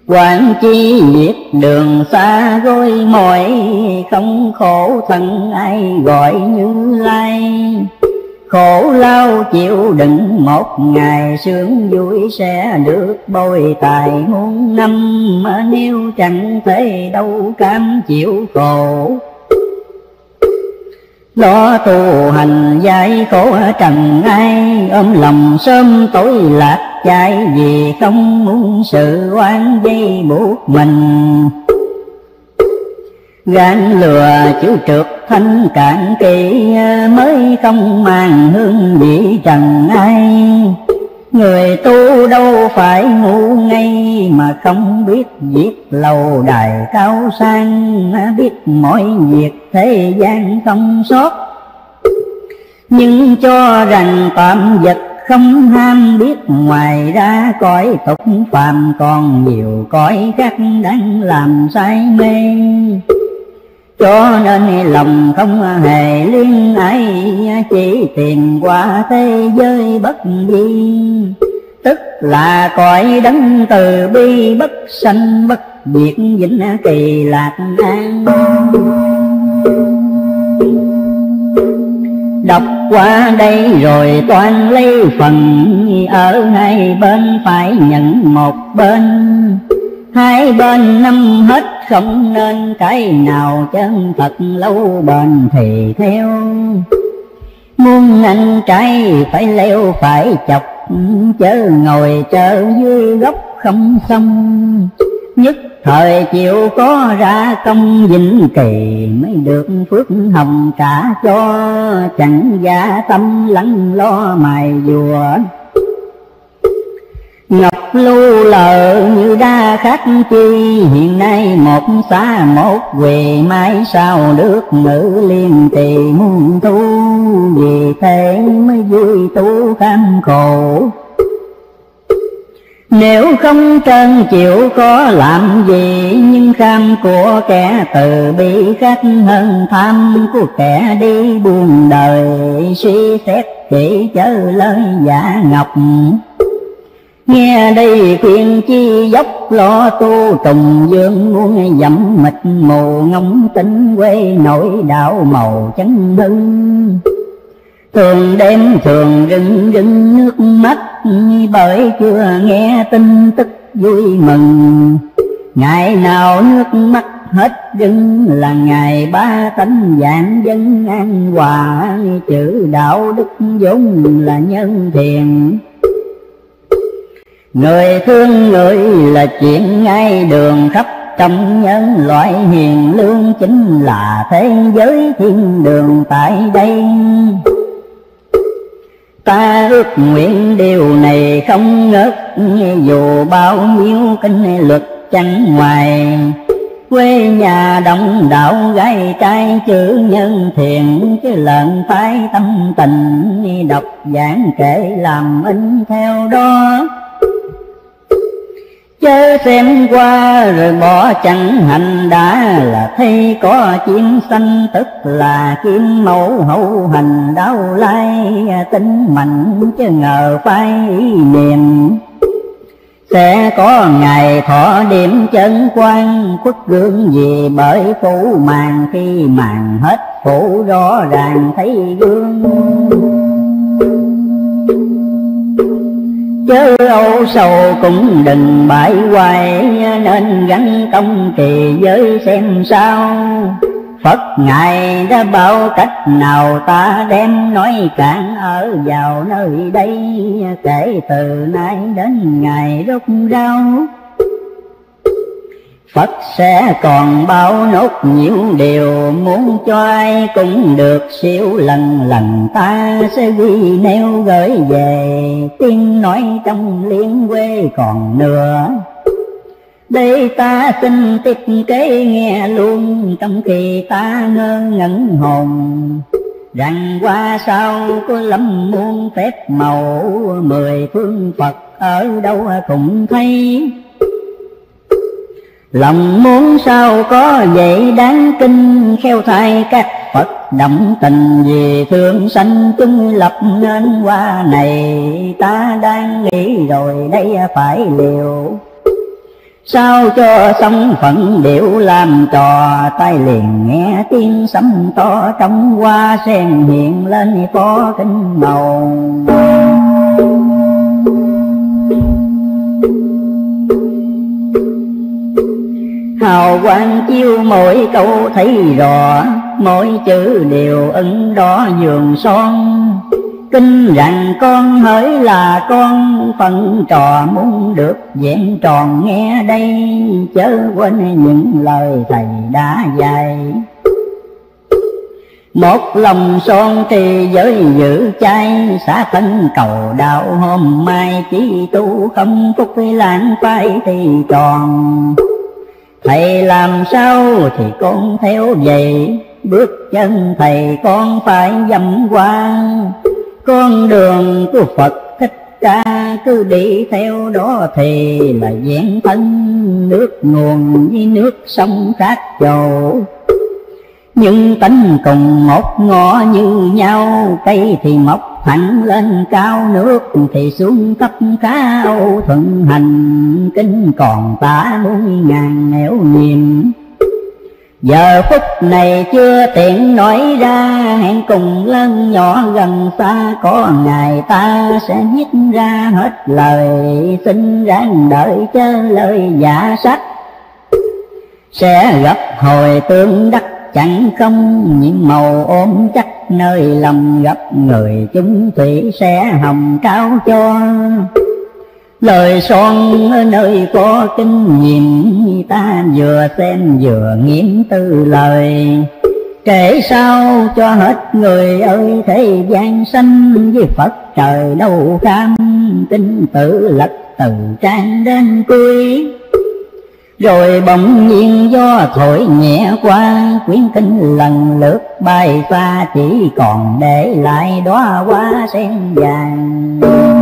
Quán chi biết đường xa gối mỏi, không khổ thân ai gọi Như Lai. Khổ lao chịu đựng một ngày, sướng vui sẽ được bồi tài muôn năm. Nếu chẳng thể đâu cam chịu khổ, lo tu hành giải khổ trần ai. Ôm lòng sớm tối lạc chạy, vì không muốn sự oan dây buộc mình. Gan lừa chữ trượt thanh cạn kỳ, mới không mang hương vị trần ai. Người tu đâu phải ngu ngây, mà không biết việc lầu đài cao sang. Biết mọi việc thế gian không sót, nhưng cho rằng tạm vật không ham. Biết ngoài ra cõi tục phàm còn nhiều cõi khác đang làm say mê. Cho nên lòng không hề luyến ái, chỉ tìm qua thế giới bất vi. Tức là cõi đấng từ bi, bất sanh bất diệt, vĩnh kỳ lạc an. Đọc qua đây rồi toan lấy phần, ở hai bên phải nhận một bên. Hai bên năm hết không nên, cái nào chân thật lâu bền thì theo. Muốn ăn trái phải leo phải chọc, chớ ngồi chờ dưới gốc không xong. Nhất thời chịu có ra công, vĩnh kỳ mới được phước hồng trả cho. Chẳng giả tâm lắng lo mài dùa, ngọc lưu lờ như đa khắc chi. Hiện nay một xa một quỳ, mai sau được ngữ liên trì muôn thu. Vì thế mới vui tu kham khổ, nếu không trơn chịu có làm gì. Nhưng kham của kẻ từ bi khác hơn tham của kẻ đi buông đời. Suy xét chỉ chớ lời giả ngọc, nghe đây khuyên chi dốc lo tu. Trùng dương muôn dẫm mịt mù, ngóng tính quê nổi đạo màu chấn hưng. Thường đêm thường rưng rưng nước mắt, bởi chưa nghe tin tức vui mừng. Ngày nào nước mắt hết rưng, là ngày ba tánh vạn dân an hòa. Chữ đạo đức vốn là nhân thiện, người thương người là chuyện ngay đường khắp. Trong nhân loại hiền lương, chính là thế giới thiên đường tại đây. Ta ước nguyện điều này không ngớt, dù bao nhiêu kinh luật chẳng ngoài. Quê nhà đông đảo gái trai chữ nhân thiện, chứ lợn phái tâm tình. Đọc giảng kể làm in theo đó, chớ xem qua rồi bỏ chẳng hành. Đã là thấy có chim xanh, tức là kim mẫu hậu hành đau lai. Tính mạnh chứ ngờ phải ý niệm, sẽ có ngày thọ điểm chân quan. Khuất gương gì bởi phủ màn, khi màn hết phủ rõ ràng thấy gương. Chớ âu sầu cũng đừng bãi hoài, nên gắn công trì giới xem sao. Phật Ngài đã bảo cách nào, ta đem nói cạn ở vào nơi đây. Kể từ nay đến ngày rốt ráo, Phật sẽ còn bao nốt nhiều điều. Muốn cho ai cũng được siêu lần lần, ta sẽ ghi nêu gửi về. Tiếng nói trong liên quê còn nữa, đây ta xin tiếp kế nghe luôn. Trong khi ta ngơ ngẩn hồn, rằng qua sau có lắm muôn phép màu. 10 phương Phật ở đâu cũng thấy, lòng muốn sao có vậy đáng kinh. Khéo thay các Phật động tình, vì thương sanh chúng lập nên qua này. Ta đang nghĩ rồi đây phải liều, Sao cho xong phận điệu làm trò, tai liền nghe tiếng sấm to, trong hoa sen hiện lên phó kinh màu. Hào quang chiếu mỗi câu thấy rõ, mỗi chữ đều ấn đó giường son. Kinh rằng con hỡi là con, phần trò muốn được vẹn tròn nghe đây, chớ quên những lời thầy đã dạy. Một lòng son thì giới giữ chay, xả thân cầu đạo hôm mai, chỉ tu không phúc lãng phai thì tròn. Thầy làm sao thì con theo vậy, bước chân thầy con phải dẫm qua. Con đường của Phật Thích Ca cứ đi theo đó thì là vẹn thân, nước nguồn với nước sông khác chỗ. Nhưng tánh cùng một ngõ như nhau, cây thì mọc thẳng lên cao, nước thì xuống thấp khá âu thuận hành. Kinh còn tả muôn ngàn nẻo niềm, giờ phút này chưa tiện nói ra, hẹn cùng lớn nhỏ gần xa, có ngày ta sẽ viết ra hết lời. Xin ráng đợi chớ lời giả sách, sẽ gặp hồi tương đắc chẳng không. Những màu ôm chắc nơi lòng gặp người, chúng thủy sẽ hồng trao cho. Lời son ở nơi có kinh nghiệm, ta vừa xem vừa nghiễm tư lời. Kể sao cho hết người ơi, thế gian sanh với Phật trời đâu kham. Kinh tự lật từ trang đến cuối, rồi bỗng nhiên gió thổi nhẹ qua, quyển kinh lần lượt bay xa, chỉ còn để lại đóa hoa sen vàng.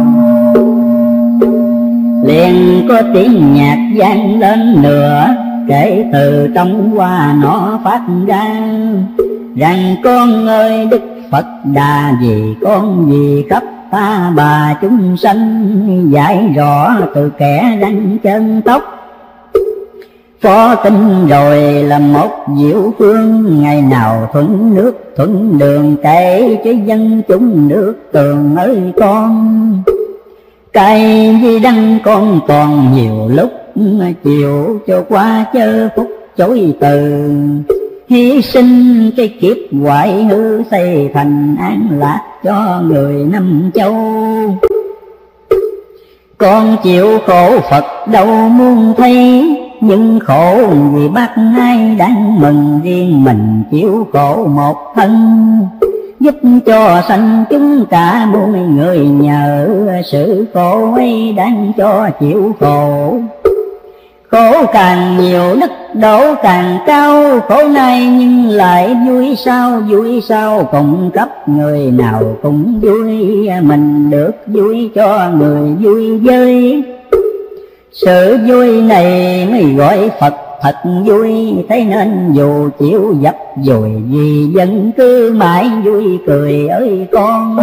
Liền có tiếng nhạc vang lên nữa, kể từ trong hoa nó phát ra, rằng con ơi Đức Phật Đà vì con vì khắp ta bà chúng sanh, giải rõ từ kẻ răng chân tóc. Phó kinh rồi là một diệu phương, ngày nào thuận nước thuận đường, kể cho dân chúng nước tường ơi con. Cây di đăng con còn nhiều lúc, chịu cho qua chớ phúc chối từ. Hy sinh cái kiếp hoại hư, xây thành an lạc cho người năm châu. Con chịu khổ Phật đâu muốn thấy, nhưng khổ vì bác ai đang mừng, riêng mình chịu khổ một thân. Giúp cho sanh chúng cả muôn người, nhờ sự khổ ấy đang cho chịu khổ. Khổ càng nhiều đức độ càng cao, khổ này nhưng lại vui sao cùng cấp người nào cũng vui. Mình được vui cho người vui với, sự vui này mới gọi Phật thật vui. Thế nên dù chịu dập dùi vì dân cứ mãi vui cười ơi con.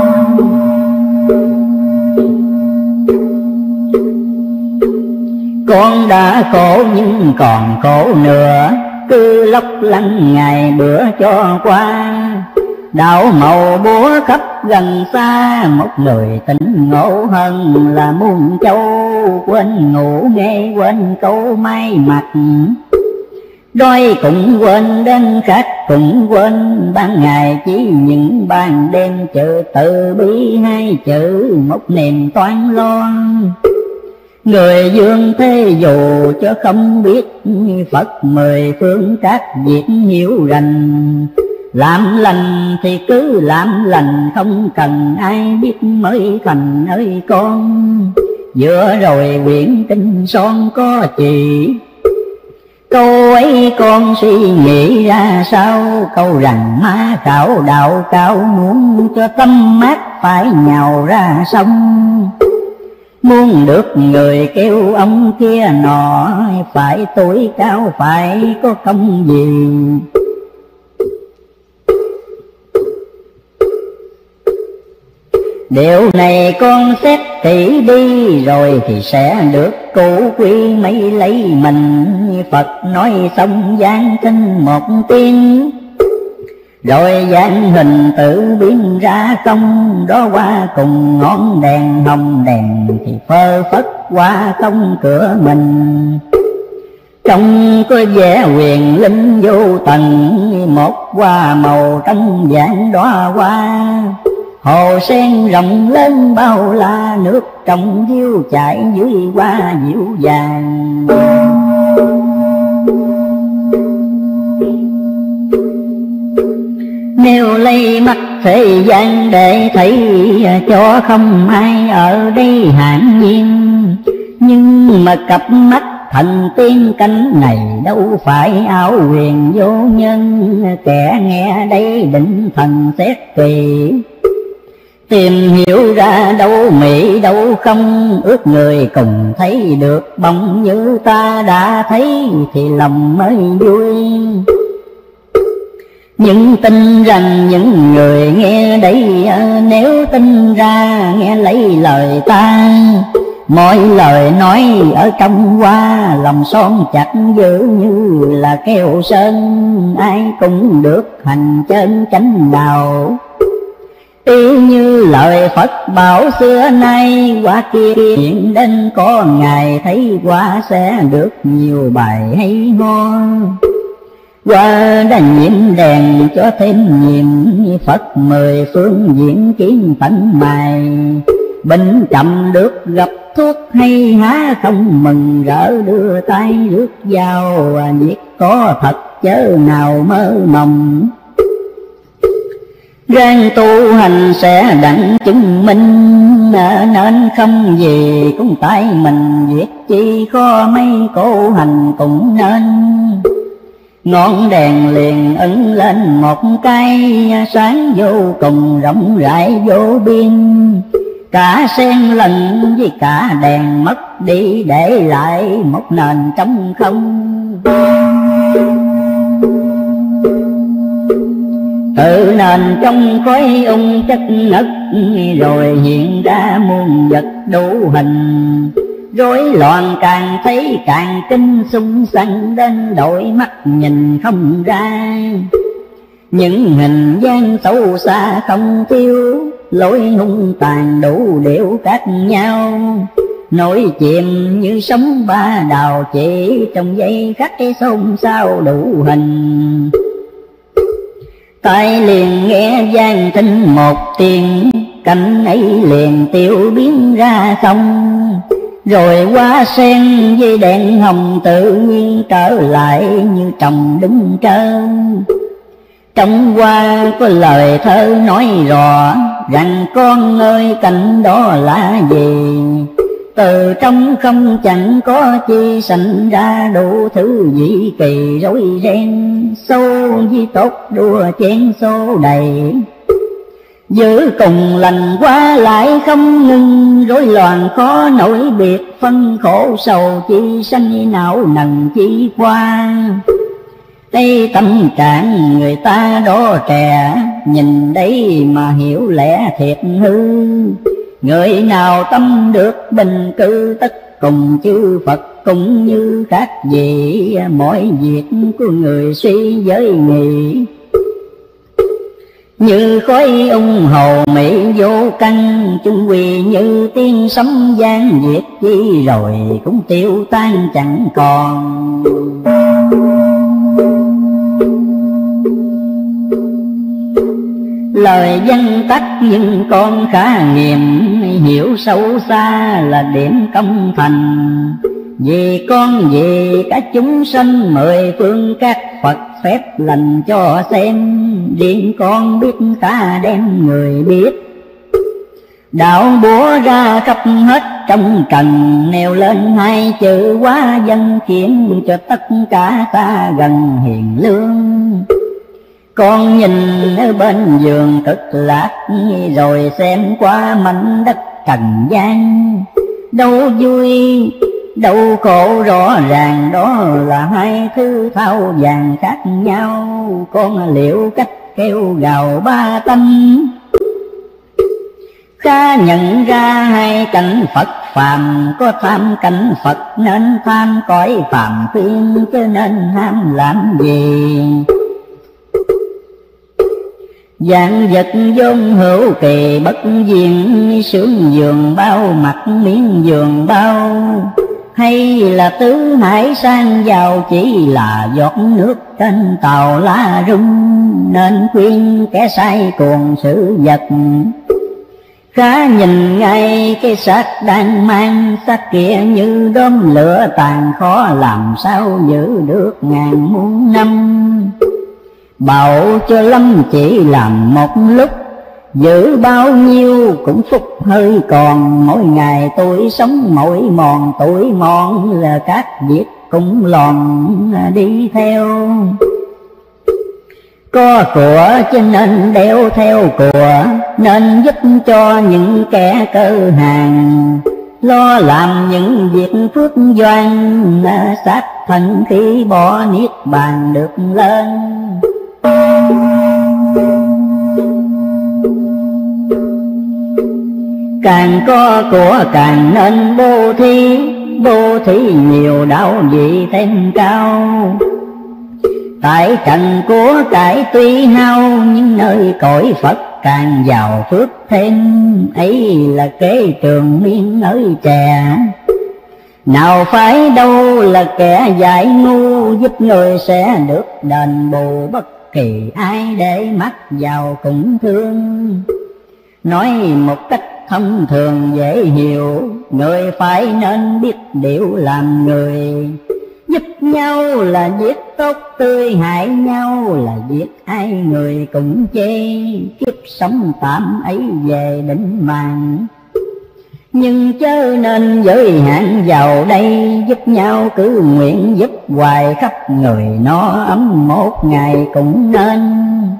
Con đã khổ nhưng còn khổ nữa, cứ lóc lăn ngày bữa cho qua. Đạo màu búa khắp gần xa, một người tỉnh ngộ hơn là muôn châu. Quên ngủ nghe quên câu may mặt, đói cũng quên đến khác cũng quên. Ban ngày chỉ những ban đêm chữ từ bi hai chữ, một niềm toan lo. Người dương thế dù cho không biết, Phật mười phương các việc hiểu rành. Làm lành thì cứ làm lành, không cần ai biết mới thành ơi con. Vừa rồi quyển kinh son có chỉ, câu ấy con suy nghĩ ra sao. Câu rằng ma khảo đạo cao, muốn cho tâm mát phải nhào ra sông. Muốn được người kêu ông kia nọ, phải tuổi cao phải có công gì. Điều này con xét kỹ đi, rồi thì sẽ được cụ quy mấy lấy mình. Phật nói xong giáng sinh một tiếng, rồi dạng hình tự biến ra không. Đó qua cùng ngọn đèn hồng, đèn thì phơ phất qua không cửa mình. Trong có vẻ huyền linh vô tận, một hoa màu trong dạng đóa hoa. Hồ sen rộng lớn bao la, nước trong hiu chảy dưới hoa dịu dàng. Nếu lấy mắt thế gian để thấy, cho không ai ở đây hẳn nhiên. Nhưng mà cặp mắt thần tiên cánh này, đâu phải ảo huyền vô nhân. Kẻ nghe đây định thần xét kỳ, tìm hiểu ra đâu mỹ đâu không. Ước người cùng thấy được bóng như ta đã thấy, thì lòng mới vui. Nhưng tin rằng những người nghe đây, nếu tin ra nghe lấy lời ta. Mọi lời nói ở trong hoa, lòng son chặt giữ như là keo sơn. Ai cũng được hành chân chánh đạo, y như lời Phật bảo xưa nay. Qua kia hiện đến có ngày, thấy qua sẽ được nhiều bài hay ho. Qua đã nhiệm đèn cho thêm nhiệm, Phật mười phương diễn kiến tận mài. Bệnh chậm được gặp thuốc hay há không, mừng rỡ đưa tay rước vào. Việc có thật chớ nào mơ mộng, ráng tu hành sẽ đặng chứng minh. Nên không gì cũng tại mình, việc chi khó mấy cố hành cũng nên. Ngọn đèn liền ấn lên một cái, sáng vô cùng rộng rãi vô biên. Cả sen lần với cả đèn mất đi, để lại một nền trống không. Từ nền trong khói ung chất ngất, rồi hiện ra muôn vật đủ hình. Rối loạn càng thấy càng kinh, xung xăng đến đội mắt nhìn không ra. Những hình dáng xấu xa không thiếu, lối hung tàn đủ điệu khác nhau. Nổi chìm như sóng ba đào, chỉ trong giây khắc xôn xao đủ hình. Tai liền nghe vang thinh một tiếng, cảnh ấy liền tiêu biến ra không. Rồi hoa sen với đèn hồng tự nhiên trở lại như trồng đứng trơn. Trong hoa có lời thơ nói rõ, rằng con ơi cảnh đó là gì. Từ trong không chẳng có chi sanh ra, đủ thứ dị kỳ rối ren. Sâu với tốt đua chén số đầy, giữ cùng lành qua lại không ngừng. Rối loạn khó nổi biệt, phân khổ sầu chi sanh não nần chi qua. Đây tâm trạng người ta đó trẻ, nhìn đấy mà hiểu lẽ thiệt hư. Người nào tâm được bình cư, tất cùng chư Phật cũng như khác gì. Mọi việc của người suy giới nghị, như khói ung hồ mỹ vô căn. Chung quy như tiếng sấm vang diệt chi, rồi cũng tiêu tan chẳng còn. Lời văn tắc nhưng con khá nghiệm, hiểu sâu xa là điểm công thành. Vì con vì cả chúng sanh mười phương, các Phật phép lành cho xem. Riêng con biết ta đem người biết, đạo búa ra khắp hết trong trần. Nêu lên hai chữ quá dân, khiến cho tất cả ta gần hiền lương. Con nhìn ở bên giường cực lạc, rồi xem qua mảnh đất trần gian. Đâu vui đâu khổ rõ ràng, đó là hai thứ thao vàng khác nhau. Con liệu cách kêu gào ba tâm, Khá nhận ra hai cảnh Phật phàm, có tham cảnh Phật nên tham cõi phàm phiên, chứ nên ham làm gì. Dạng vật vốn hữu kỳ bất diên, sướng giường bao mặt miếng giường bao. Hay là tứ hải sang giàu chỉ là giọt nước trên tàu lá rung, nên khuyên kẻ sai cuồng sự vật. Khá nhìn ngay cái xác đang mang, xác kia như đốm lửa tàn, khó làm sao giữ được ngàn muôn năm. Bảo cho lâm chỉ làm một lúc, giữ bao nhiêu cũng phúc hơi còn. Mỗi ngày tôi sống mỗi mòn, tuổi mòn là các việc cũng lòn đi theo. Có của cho nên đeo theo của, nên giúp cho những kẻ cơ hàng. Lo làm những việc phước doan, sát thân khi bỏ niết bàn được lên. Càng có của càng nên bố thí, bố thí nhiều đạo vị thêm cao. Tại trần của cải tuy hao, nhưng nơi cõi Phật càng giàu phước thêm. Ấy là kế trường miên ơi trẻ, nào phải đâu là kẻ dại ngu. Giúp người sẽ được đền bù, bất kỳ ai để mắt vào cũng thương. Nói một cách thông thường dễ hiểu, người phải nên biết điều làm người. Giúp nhau là việc tốt tươi, hại nhau là việc ai người cũng chê. Kiếp sống tạm ấy về định mạng, nhưng chớ nên giới hạn vào đây. Giúp nhau cứ nguyện giúp hoài khắp người nó ấm, một ngày cũng nên.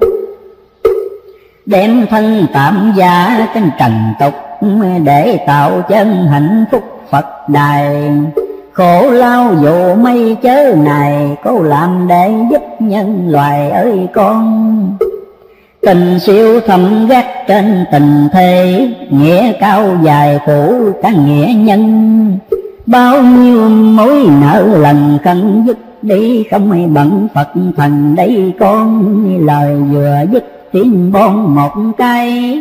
Đem thân tạm giá trên trần tục, để tạo chân hạnh phúc Phật đài. Khổ lao dụ mây chớ này, cố làm để giúp nhân loài ơi con. Tình siêu thầm gác trên tình thế, nghĩa cao dài phủ cả nghĩa nhân. Bao nhiêu mối nợ lần khẩn dứt đi, không ai bận Phật thần đây con. Lời vừa dứt tiếng bon một cái,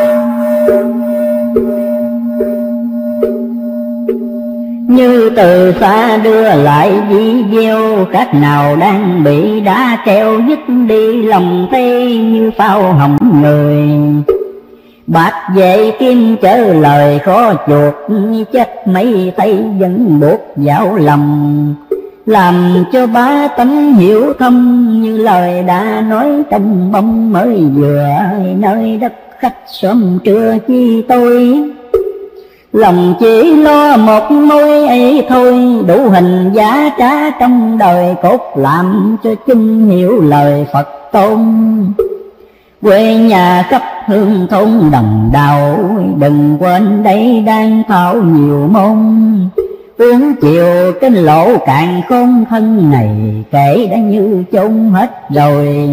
như từ xa đưa lại video. Khác nào đang bị đá treo dứt đi lòng tê, như phao hỏng người. Bạch vệ kim chớ lời khó chuột, chết mấy tay vẫn buộc vào lòng. Làm cho bá tánh hiểu thâm, như lời đã nói trong bông mới vừa. Nơi đất khách sớm trưa chi tôi, lòng chỉ lo một mối ấy thôi. Đủ hình giá trá trong đời cốt, làm cho chung hiểu lời Phật tôn. Quê nhà khắp hương thôn đồng đào, đừng quên đây đang thảo nhiều môn. Uống chiều trên lỗ cạn khôn thân này, kể đã như chôn hết rồi.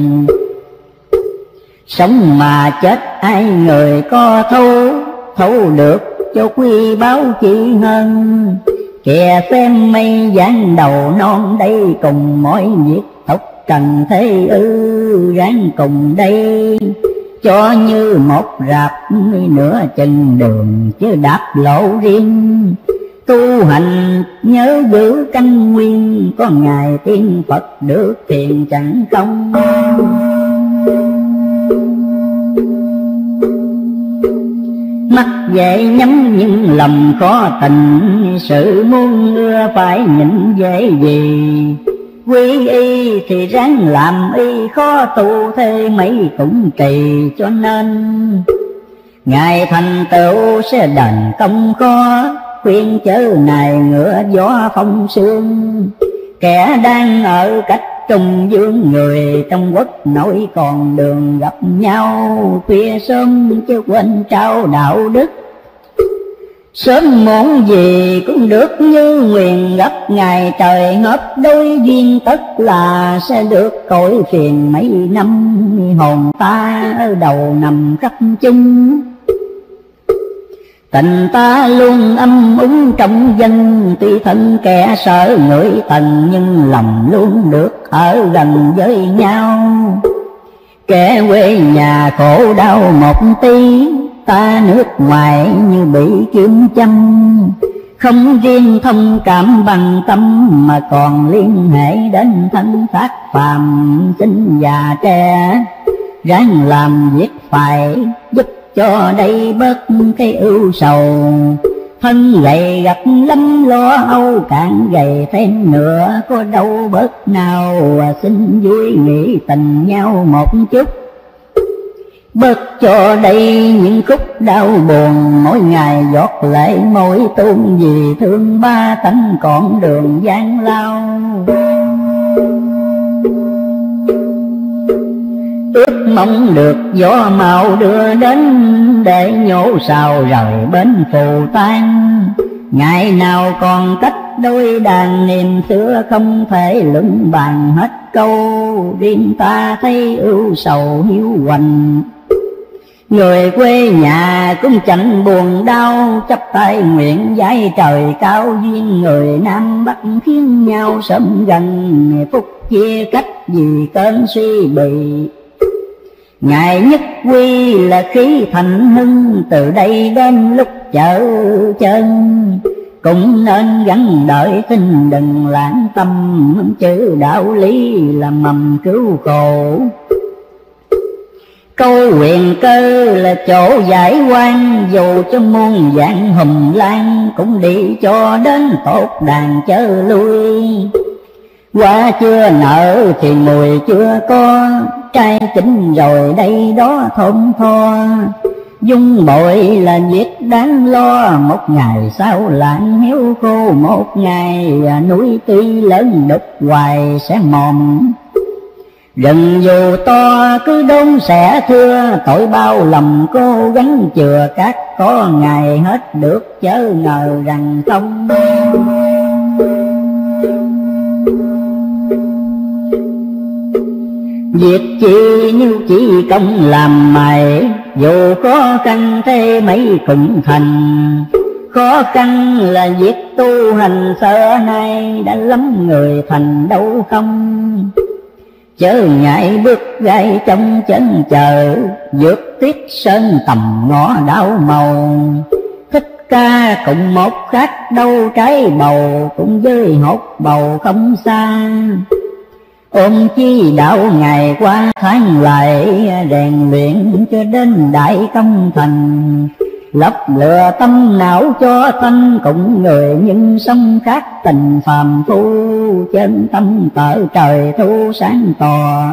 Sống mà chết ai người có thấu được cho quy báo chi hơn. Kìa xem mây dáng đầu non đây, cùng mỗi việc thúc trần thế ráng cùng đây. Cho như một rạp nửa chừng đường, chứ đạp lộ riêng. Tu hành nhớ giữ căn nguyên, có ngày tiên Phật được thiền chẳng không. Mắt dễ nhắm nhưng lòng khó tình, sự muôn ưa phải nhịn dễ gì. Quy y thì ráng làm y, khó tu thế mấy cũng trì. Cho nên ngài thành tựu sẽ đền công khó, khuyên chớ này ngựa gió phong sương. Kẻ đang ở cách trung dương, người trong quốc nội còn đường gặp nhau. Khuya sớm chứ quên trao đạo đức, sớm muộn gì cũng được như nguyện gặp. Ngày trời ngập đôi duyên, tất là sẽ được cõi phiền mấy năm. Hồn ta ở đầu nằm khắp chung, Tình ta luôn âm úng trong dân, tuy thân kẻ sợ người tần, nhưng lòng luôn được ở gần với nhau. Kẻ quê nhà khổ đau một tí, ta nước ngoài như bị kiếm châm. Không riêng thông cảm bằng tâm, mà còn liên hệ đến thân xác phàm sinh già trẻ. Ráng làm việc phải giúp cho đây bớt cái ưu sầu. Thân gầy gặp lắm lo âu, càng gầy thêm nữa có đâu bớt nào. Xin vui nghĩ tình nhau một chút, bớt cho đây những khúc đau buồn. Mỗi ngày giọt lệ môi tuôn, vì thương ba tánh còn đường gian lao. Ước mong được gió màu đưa đến, để nhổ sao rời bến phù tan. Ngày nào còn cách đôi đàn, niềm xưa không thể luận bàn hết câu. Riêng ta thấy ưu sầu hiu quạnh, người quê nhà cũng chẳng buồn đau. Chắp tay nguyện dạy trời cao, duyên người Nam Bắc khiến nhau sớm gần. Phút chia cách vì cơn suy bì, ngày nhất quy là khí thành hưng. Từ đây đến lúc chợ chân, cũng nên gắn đợi tin đừng lãng tâm. Chữ đạo lý là mầm cứu khổ, câu quyền cơ là chỗ giải oan. Dù cho muôn dạng hùng lan, cũng đi cho đến tốt đàn chớ lui. Hoa chưa nở thì mùi chưa có, trai chín rồi đây đó thơm tho. Dung bội là việc đáng lo, một ngày sau lạnh héo khô. Một ngày núi tuy lớn đục hoài sẽ mòn. Rừng dù to cứ đốn sẽ thưa, tội bao lầm cố gắng chừa cát. Có ngày hết được chớ ngờ rằng không. Việc chi như chỉ công làm mày, dù khó khăn thế mấy cũng thành. Khó khăn là việc tu hành, xưa nay đã lắm người thành đâu không. Chớ ngại bước gai trong chân chờ, vượt tuyết sơn tầm ngõ đau màu. Thích ca cũng một khác đâu trái bầu, cũng với hột bầu không xa. Ôm chi đạo ngày qua tháng lại, rèn luyện cho đến đại công thành. Lấp lừa tâm não cho thanh, cũng người nhưng sông khác tình phàm phu. Trên tâm tợ trời thu sáng tỏ,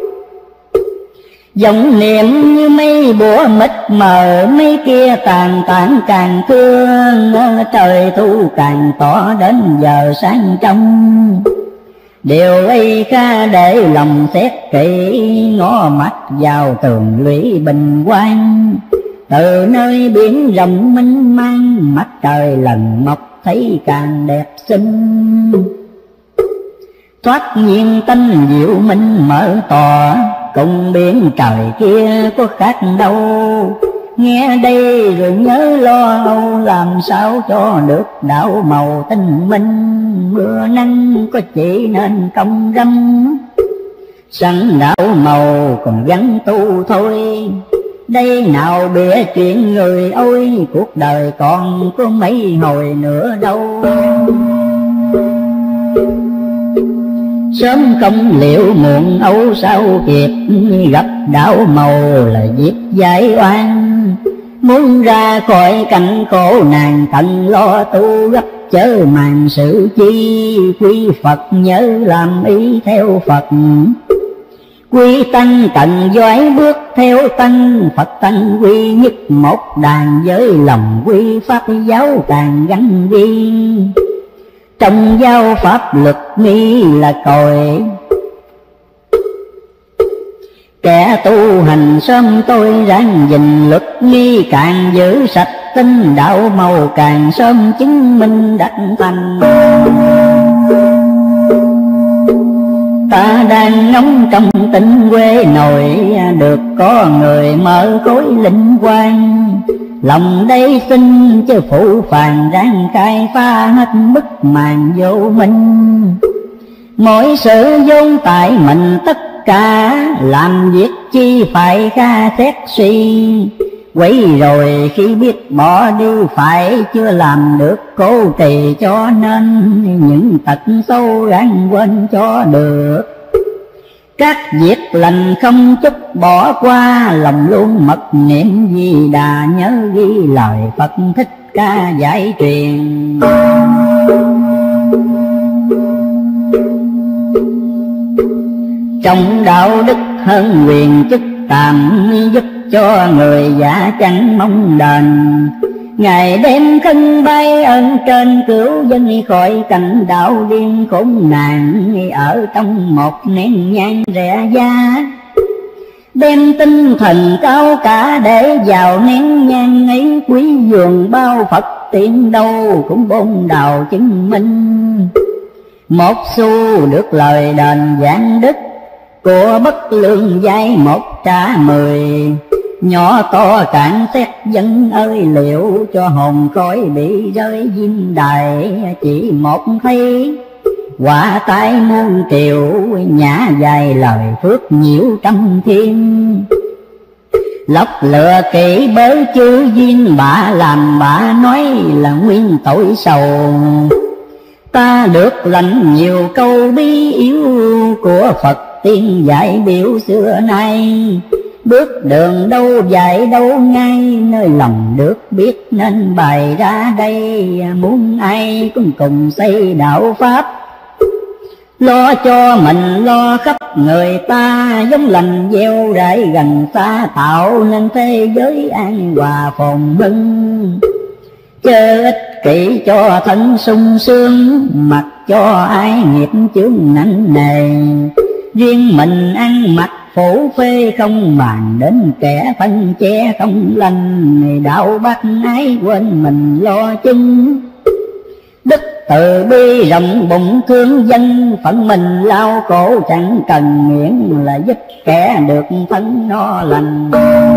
dòng niệm như mây bủa mịt mờ. Mấy kia tàn tản càng thương, trời thu càng tỏ đến giờ sáng trong. Điều ấy kha để lòng xét kỹ, ngó mắt vào tường lũy bình quang. Từ nơi biển rộng mênh mang, mắt trời lần mọc thấy càng đẹp xinh. Thoát nhiên tinh diệu minh mở tỏ, cùng biển trời kia có khác đâu. Nghe đây rồi nhớ lo âu, làm sao cho được đạo màu tinh minh. Mưa nắng có chỉ nên công râm, sẵn đạo màu còn gắn tu thôi. Đây nào bịa chuyện người ôi, cuộc đời còn có mấy hồi nữa đâu. Sớm không liệu muộn âu sao kịp, gặp đạo màu là việc giải oan. Muốn ra khỏi cảnh khổ nàng cần lo tu gấp, chớ màng sự chi. Quy Phật nhớ làm ý theo Phật, quy tăng cần doái bước theo tăng. Phật tăng quy nhất một đàn, với lòng quy pháp giáo càng gắn ghi. Trong giáo pháp luật mi là cội, kẻ tu hành sớm tôi ráng gìn luật nghi. Càng giữ sạch tinh đạo màu, càng sớm chứng minh đắc thành. Ta đang ngóng trong tỉnh quê nội, được có người mở khối linh quang. lòng đây xin chứ phụ phàng ráng khai phá hết bức màn vô minh. Mỗi sự vốn tại mình tất cả, làm việc chi phải kha xét suy. Quấy rồi khi biết bỏ đi phải chưa làm được cố trì, cho nên những tật sâu ráng quên cho được. Các việc lành không chút bỏ qua, lòng luôn mật niệm Di Đà, nhớ ghi lời Phật Thích Ca giải truyền. Trong đạo đức hơn quyền chức tạm, giúp cho người giả chẳng mong đền. Ngày đêm khấn bay ơn trên, cứu dân khỏi cảnh đạo điên khốn nạn. Ở trong một nén nhang rẻ giá, đem tinh thần cao cả để vào nén nhang ấy. Quý dường bao Phật tiên đâu cũng bôn đào chứng minh. Một xu được lời đền giảng đức, của bất lương dạy một trả 10. Nhỏ to cạn xét dân ơi, liệu cho hồn khói bị rơi diêm đài. Chỉ một thấy quả tai muôn triệu, nhã dài lời phước nhiễu trăm thiên. Lọc lựa kỹ bớ chư duyên bả, làm bả nói là nguyên tội sầu. Ta được lãnh nhiều câu bí yếu, của Phật tiên dạy biểu xưa nay. Bước đường đâu dạy đâu ngay, nơi lòng được biết nên bày ra đây. Muốn ai cũng cùng xây đạo Pháp, lo cho mình lo khắp người ta. Giống lành gieo rải gần xa, tạo nên thế giới an hòa phồn vinh. Chớ ích kỷ cho thân sung sướng, mặc cho ai nghiệp chướng nặng nề. Riêng mình ăn mặc phổ phê, không bàn đến kẻ phân che không lành. Đạo bác ái quên mình lo chung, đức từ bi rộng bụng thương dân. Phận mình lao khổ chẳng cần miễn, là giúp kẻ được thân no lành.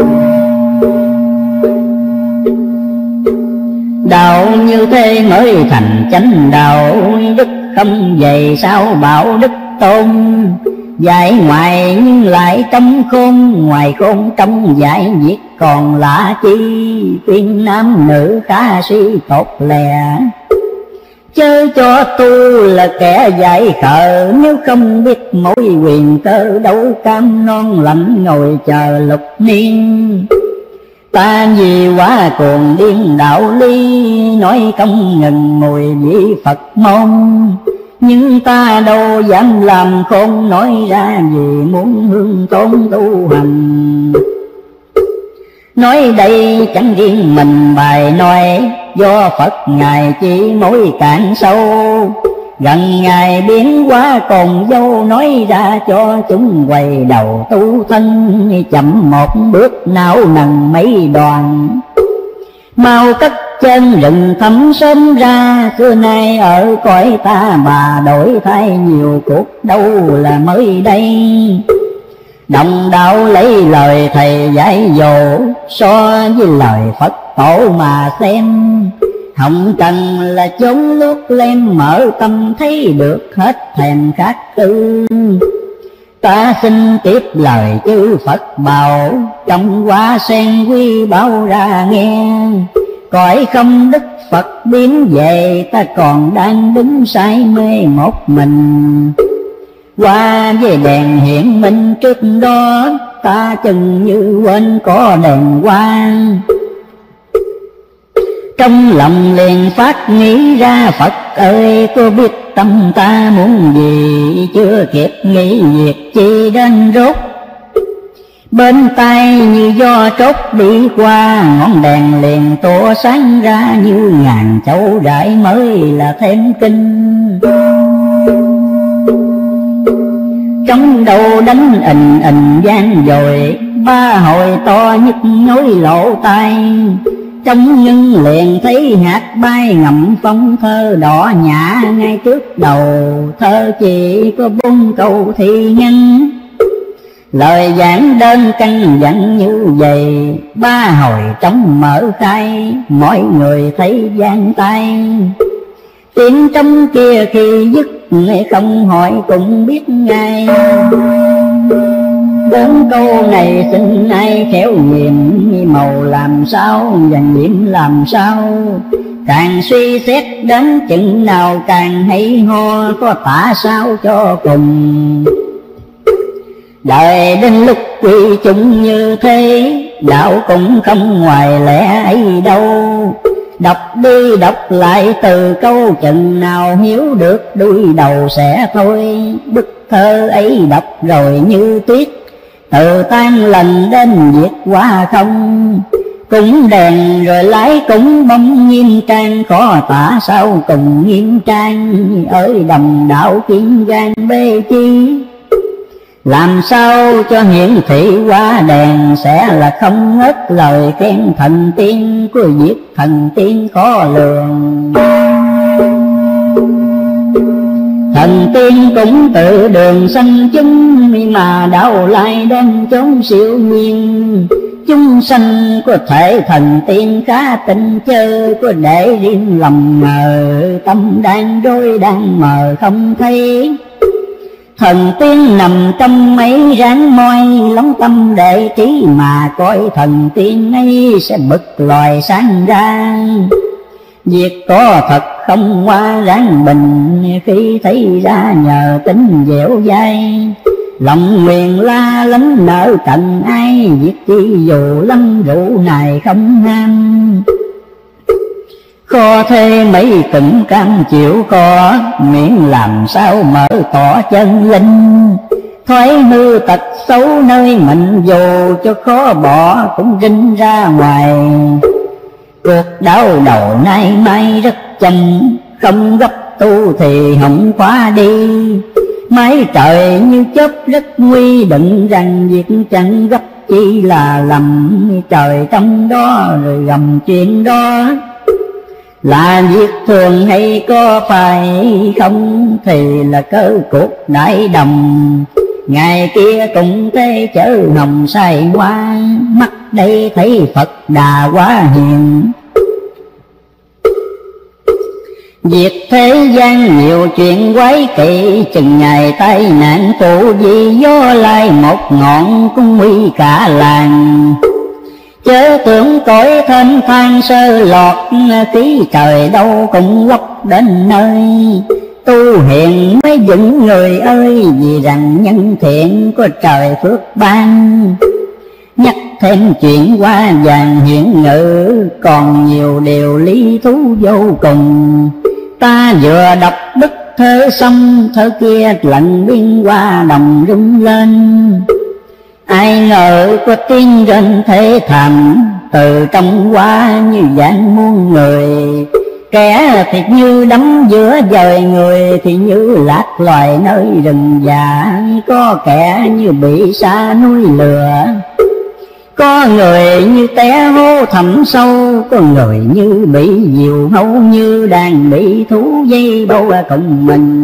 Đạo như thế mới thành chánh đạo, đức không dày sao bảo đức tôn. Dạy ngoài nhưng lại trong khôn, ngoài khôn trong dạy việc còn lạ chi. Tiên nam nữ khá sĩ tốt lè, chớ cho tu là kẻ dạy khờ. Nếu không biết mỗi quyền cơ, đâu cam non lạnh ngồi chờ lục niên. Ta vì quá cuồng điên đạo lý, nói không ngừng ngồi vị Phật môn. Nhưng ta đâu dám làm khôn, nói ra vì muốn hương tôn tu hành. Nói đây chẳng riêng mình bài nói, do Phật Ngài chỉ mối cạn sâu. Gần Ngài biến hóa còn dâu, nói ra cho chúng quay đầu tu thân. Chậm một bước não nằng mấy đoàn, mau cất chân rừng thấm sớm ra. Xưa nay ở cõi ta bà đổi thay nhiều cuộc, đâu là mới đây. Đồng đạo lấy lời thầy dạy dỗ, so với lời Phật tổ mà xem. Hồng trần là chốn luốt lem, mở tâm thấy được hết thèm khát tư. Ta xin tiếp lời chư Phật bảo, trong hoa sen quy bảo ra nghe. Cõi không đức Phật biến về, ta còn đang đứng say mê một mình. Qua về đèn hiện minh trước đó, ta chừng như quên có đèn quang. Trong lòng liền phát nghĩ ra, Phật ơi có biết tâm ta muốn gì. Chưa kịp nghĩ việc chi đến rốt, bên tay như do trốt đi qua. Ngọn đèn liền tỏa sáng ra, như ngàn châu rải mới là thêm kinh. Trong đầu đánh ình gian dội, ba hồi to nhức nhối lộ tai. Trong nhân liền thấy hạt bay ngậm phong thơ đỏ nhã. Ngay trước đầu thơ chỉ có 4 câu thi nhân. Lời giảng đơn căn dặn như vậy, 3 hồi trống mở khai, mọi người thấy vang tay. Tiếng trống kia khi dứt, không hỏi cũng biết ngay. 4 câu này xin ai khéo nghiệm, màu làm sao và nhiệm làm sao. Càng suy xét đến chừng nào càng hay ho, có tả sao cho cùng. Đời đến lúc quy chung như thế, đạo cũng không ngoài lẽ ấy đâu. Đọc đi đọc lại từ câu, chừng nào hiểu được đuôi đầu sẽ thôi. Bức thơ ấy đọc rồi như tuyết, từ tan lần đến diệt qua không. Cũng đèn rồi lái cũng bóng nghiêm trang, khó tả sao cùng nghiêm trang. Ở đầm đạo kiên gan bê chi, làm sao cho hiển thị qua đèn, sẽ là không ngớt lời khen thần tiên. Của việc thần tiên khó lường, thần tiên cũng tự đường sanh chúng, mà đạo lại đem chốn siêu nhiên. Chúng sanh có thể thần tiên khá tình chớ, có để riêng lòng mờ, tâm đang rối đang mờ không thấy. Thần tiên nằm trong mấy ráng môi, lóng tâm để trí mà coi. Thần tiên ấy sẽ bực loài sáng ra, việc có thật không qua ráng bình. Khi thấy ra nhờ tính dẻo dai, lòng nguyện la lánh nợ cần ai. Việc chi dù lắm rượu này không ham, khó thế mấy cũng cam chịu khó. Miễn làm sao mở tỏ chân linh, thoái hư tật xấu nơi mình. Dù cho khó bỏ cũng rinh ra ngoài. Cuộc đau đầu nay mai rất chậm, không gấp tu thì hỏng quá đi. Mái trời như chớp rất nguy, đừng rằng việc chẳng gấp chi là lầm. Trời trong đó rồi gầm chuyện đó, là việc thường hay có phải không. Thì là cơ cuộc đại đồng, ngày kia cũng thế chớ hồng sai qua. Mắt đây thấy Phật Đà quá hiền, việc thế gian nhiều chuyện quái kỳ. Chừng ngày tai nạn phụ vì gió lai, một ngọn cũng nguy cả làng. Chớ tưởng cõi thênh thang sơ lọt, khí trời đâu cũng lóc đến nơi. Tu hiền mới vững người ơi, vì rằng nhân thiện có trời phước ban. Nhắc thêm chuyện qua vàng hiện ngữ, còn nhiều điều lý thú vô cùng. Ta vừa đọc bức thơ xong, thơ kia lần biên qua đồng rung lên. Ai ngờ có tiếng rên thế thảm, từ trong qua như dạng muôn người. Kẻ thì như đắm giữa dời, người thì như lạc loài nơi rừng già. Có kẻ như bị xa núi lửa, có người như té hố thẳm sâu. Có người như bị diều hâu, như đang bị thú dây bâu cùng mình.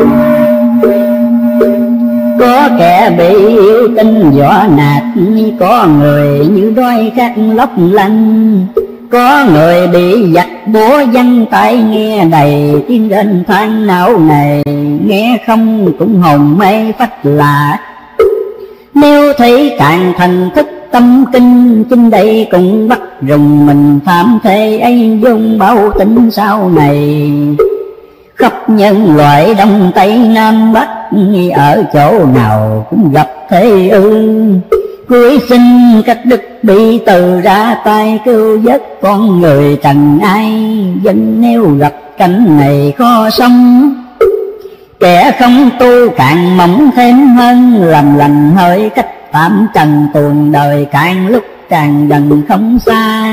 Có kẻ bị yêu tinh võ nạt, có người như đói khát lóc lanh. Có người bị giặc búa văng tai nghe đầy tiếng rên than não nề. Nghe không cũng hồn mê phách lạ, nếu thấy càng thành thức tâm kinh. Trên đây cũng bắt rùng mình phạm thế ấy, dung bao tính sau này. Khắp nhân loại Đông Tây Nam Bắc, ở chỗ nào cũng gặp thế ư. Cuối sinh cách đức bị từ ra tay, cứu vớt con người trần ai. Dân nếu gặp cảnh này khó sống, kẻ không tu càng mỏng thêm hơn. Làm lành hơi cách tạm trần, tuồng đời càng lúc càng dần không xa.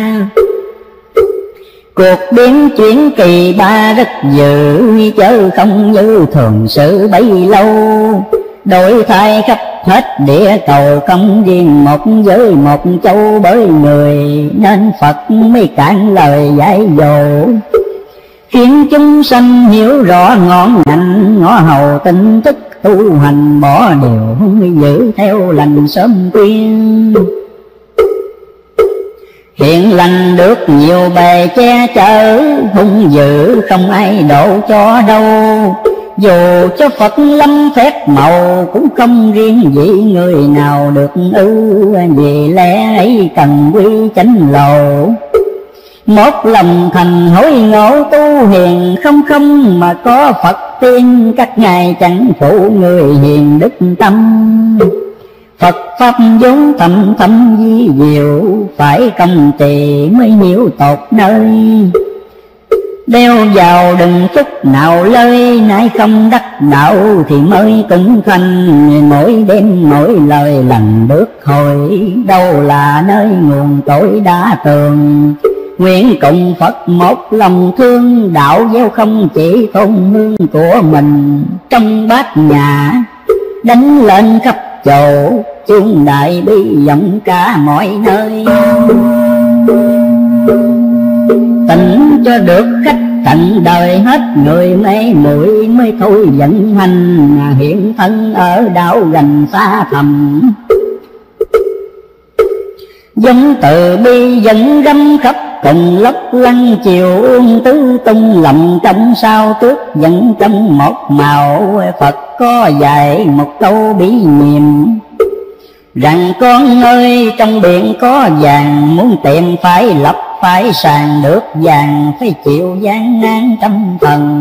Cuộc biến chuyển kỳ ba rất dữ, chớ không như thường sự bấy lâu. Đổi thay khắp hết địa cầu, không riêng một giới một châu. Bởi người nên Phật mới cạn lời dạy dỗ, khiến chúng sanh hiểu rõ ngọn ngành ngõ hầu tin tức tu hành bỏ điều giữ theo lành sớm khuyên. Hiện lành được nhiều bề che chở, hung dữ không ai độ cho đâu. Dù cho Phật lâm phép màu, cũng không riêng gì người nào được ư. Vì lẽ ấy cần quy chánh lộ, một lòng thành hối ngộ tu hiền. Không không mà có Phật tiên, các ngài chẳng phụ người hiền đức tâm. Phật pháp vốn thầm thâm vi diệu, phải công trì mới hiểu tột nơi. Đeo vào đừng chút nào lơi, nãy không đắc đạo thì mới cứng khanh. Mỗi đêm mỗi lời lần bước hồi, đâu là nơi nguồn tội đã tường. Nguyện cùng Phật một lòng thương, đạo gieo không chỉ tôn hương của mình. Trong bát nhà đánh lên khắp chỗ, chuông đại bi vọng cả mọi nơi. Tỉnh cho được khách tận đời, hết người mê muội mới thôi vận hành. Hiện thân ở đạo gần xa thầm, giống từ bi dẫn râm khắp cùng lấp lăng chiều ương tứ tung. Lòng trong sao trước dẫn trong một màu, Phật có dạy một câu bí nhiệm rằng con ơi trong biển có vàng, muốn tìm phải lập phải sàng được vàng, phải chịu gian nan trăm phần.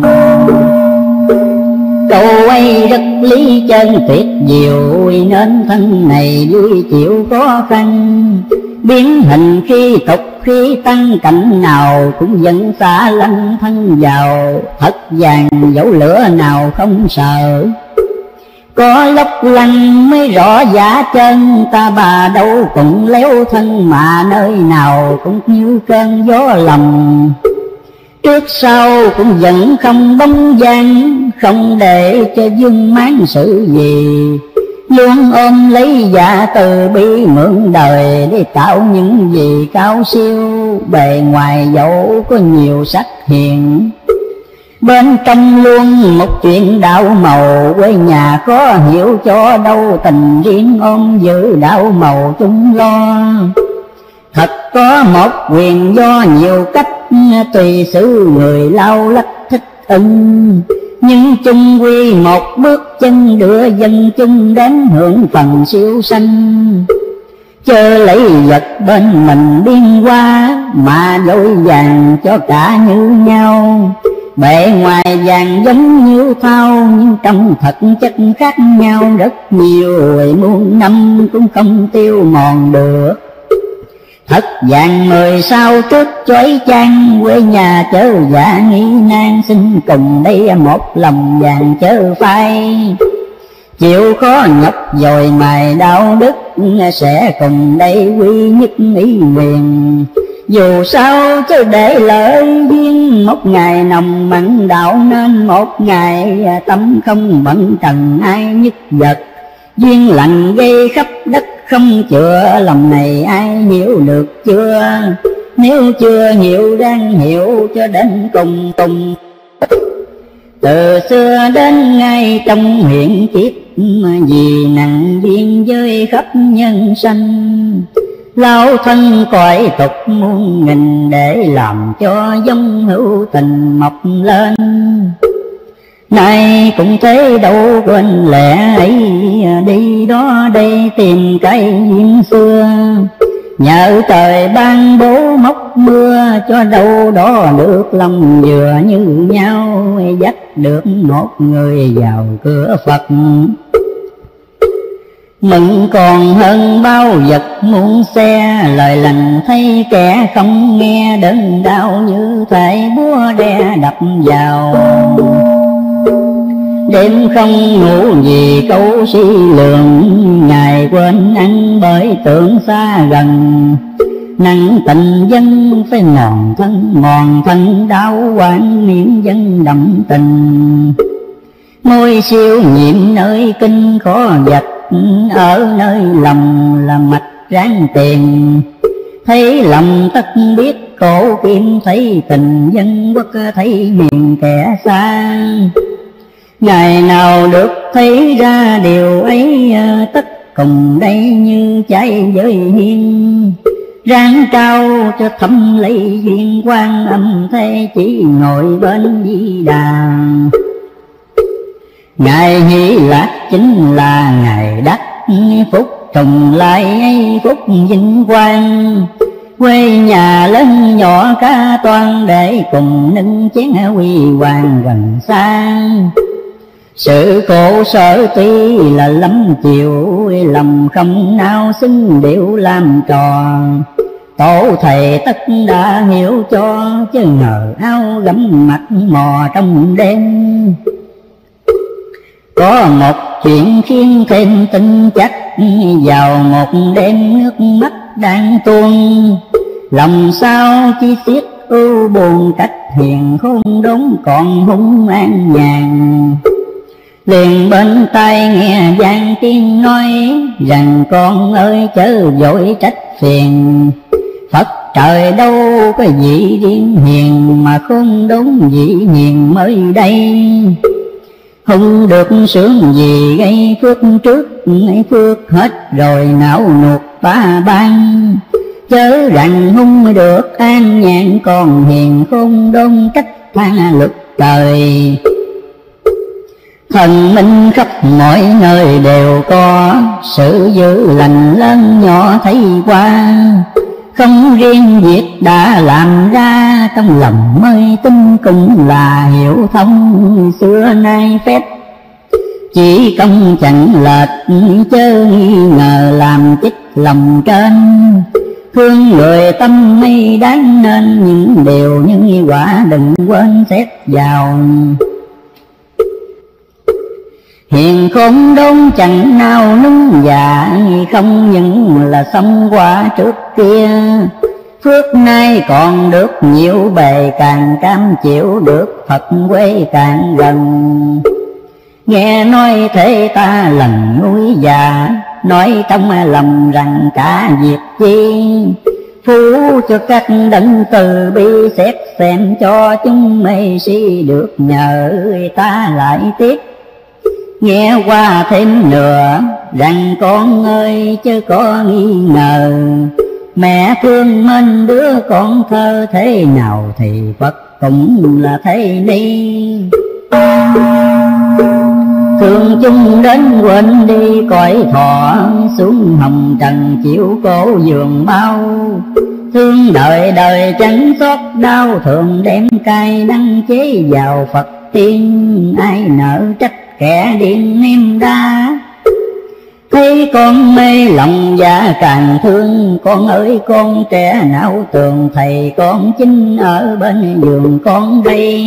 Câu ấy rất lý chân tuyệt diệu, nên thân này vui chịu khó khăn. Biến hình khi tục khi tăng, cảnh nào cũng dẫn xa lanh thân vào. Thật vàng dẫu lửa nào không sợ, có lốc lăng mới rõ giả chân. Ta bà đâu cũng léo thân, mà nơi nào cũng như cơn gió lầm. Trước sau cũng vẫn không bóng dáng, không để cho vương máng sự gì. Luôn ôm lấy dạ từ bi mượn đời, để tạo những gì cao siêu. Bề ngoài dẫu có nhiều sắc hiền, bên trong luôn một chuyện đạo màu. Quê nhà khó hiểu cho đâu, tình riêng ôm giữ đạo màu chung lo. Thật có một quyền do nhiều cách, tùy xứ người lao lách thích ưng. Nhưng chung quy một bước chân, đưa dân chung đến hưởng phần siêu sanh. Chớ lấy vật bên mình điên qua, mà dối vàng cho cả như nhau. Bề ngoài vàng giống như thau, nhưng trong thật chất khác nhau rất nhiều. Muôn năm cũng không tiêu mòn được. Thật vàng 10 sao trước chói chang, quê nhà chớ dạ nghi nan. Xin cùng đây một lòng vàng chớ phai, chịu khó nhọc dồi mài đạo đức. Sẽ cùng đây quy nhất ý quyền. Dù sao chứ để lợi duyên, một ngày nồng mặn đạo nên một ngày tâm không bận trần ai nhất vật. Duyên lành gây khắp đất không chữa, lòng này ai hiểu được chưa? Nếu chưa hiểu đang hiểu cho đến cùng cùng. Từ xưa đến ngay trong hiện kiếp, vì nặng duyên với khắp nhân sanh. Lao thân cõi tục muôn nghìn, để làm cho giống hữu tình mọc lên. Nay cũng thế đâu quên lẽ ấy, đi đó đây tìm cái duyên xưa. Nhờ trời ban bố móc mưa, cho đâu đó được lòng vừa như nhau. Dắt được một người vào cửa Phật, mừng còn hơn bao vật muôn xe. Lời lành thấy kẻ không nghe, đớn đau như thể búa đe đập vào. Đêm không ngủ vì câu si lường, ngày quên ăn bởi tưởng xa gần. Nặng tình dân phải mòn thân đau quán, miệng dân đậm tình. Môi siêu nhiệm nơi kinh khó vạch, ở nơi lòng là mạch ráng tiền. Thấy lầm tất biết cổ kim, thấy tình dân quốc thấy hiền kẻ xa. Ngày nào được thấy ra điều ấy, tất cùng đây như trái với hiên. Ráng trao cho thâm lấy duyên, Quan Âm thế chỉ ngồi bên di đàn. Ngày Hy Lạc chính là ngày đắc phúc, trùng lại phúc vinh quang. Quê nhà lớn nhỏ cả toan, để cùng nâng chén huy hoàng gần xa. Sự khổ sở tuy là lắm chiều, lòng không nào xứng điệu làm trò. Tổ thầy tất đã hiểu cho, chứ ngờ áo gấm mặt mò trong đêm. Có một chuyện khiến thêm tin chắc, vào một đêm nước mắt đang tuôn. Lòng sao chi xiết ưu buồn, cách hiền khôn đốn còn hung an nhàn. Liền bên tai nghe vang tiếng nói, rằng con ơi chớ vội trách phiền. Phật trời đâu có vị riêng hiền, mà khôn đốn vị hiền mới đây. Không được sướng gì gây phước trước, phước hết rồi não nuột ba ban. Chớ rằng hung được an nhàn, còn hiền khôn đôn cách tha luật trời. Thần minh khắp mọi nơi đều có, sự dữ lành lớn nhỏ thấy qua. Không riêng việc đã làm ra, trong lòng mới tin cũng là hiểu thông. Xưa nay phép chỉ công chẳng lệch, chớ nghi ngờ làm chích lòng trên. Thương người tâm hay đáng nên, những điều như quả đừng quên xét vào. Hiền khôn đốn chẳng nào nung dạ, không những là xong qua trước kia. Phước nay còn được nhiều bề, càng cam chịu được Phật quê càng gần. Nghe nói thế ta lần núi già, nói trong lòng rằng cả việc chi. Phú cho các đấng từ bi, xét xem cho chúng mây si được nhờ ta lại tiếc. Nghe qua thêm nữa, rằng con ơi chớ có nghi ngờ. Mẹ thương mến đứa con thơ, thế nào thì Phật cũng là thế ni. Thương chung đến quên đi cõi thọ, xuống hồng trần chịu khổ giường bao. Thương đời đời chẳng xót đau, thường đem cay đắng chế vào Phật tiên. Ai nỡ trách kẻ điên em đa, thấy con mê lòng dạ càng thương. Con ơi con trẻ não tường, thầy con chính ở bên giường con đây.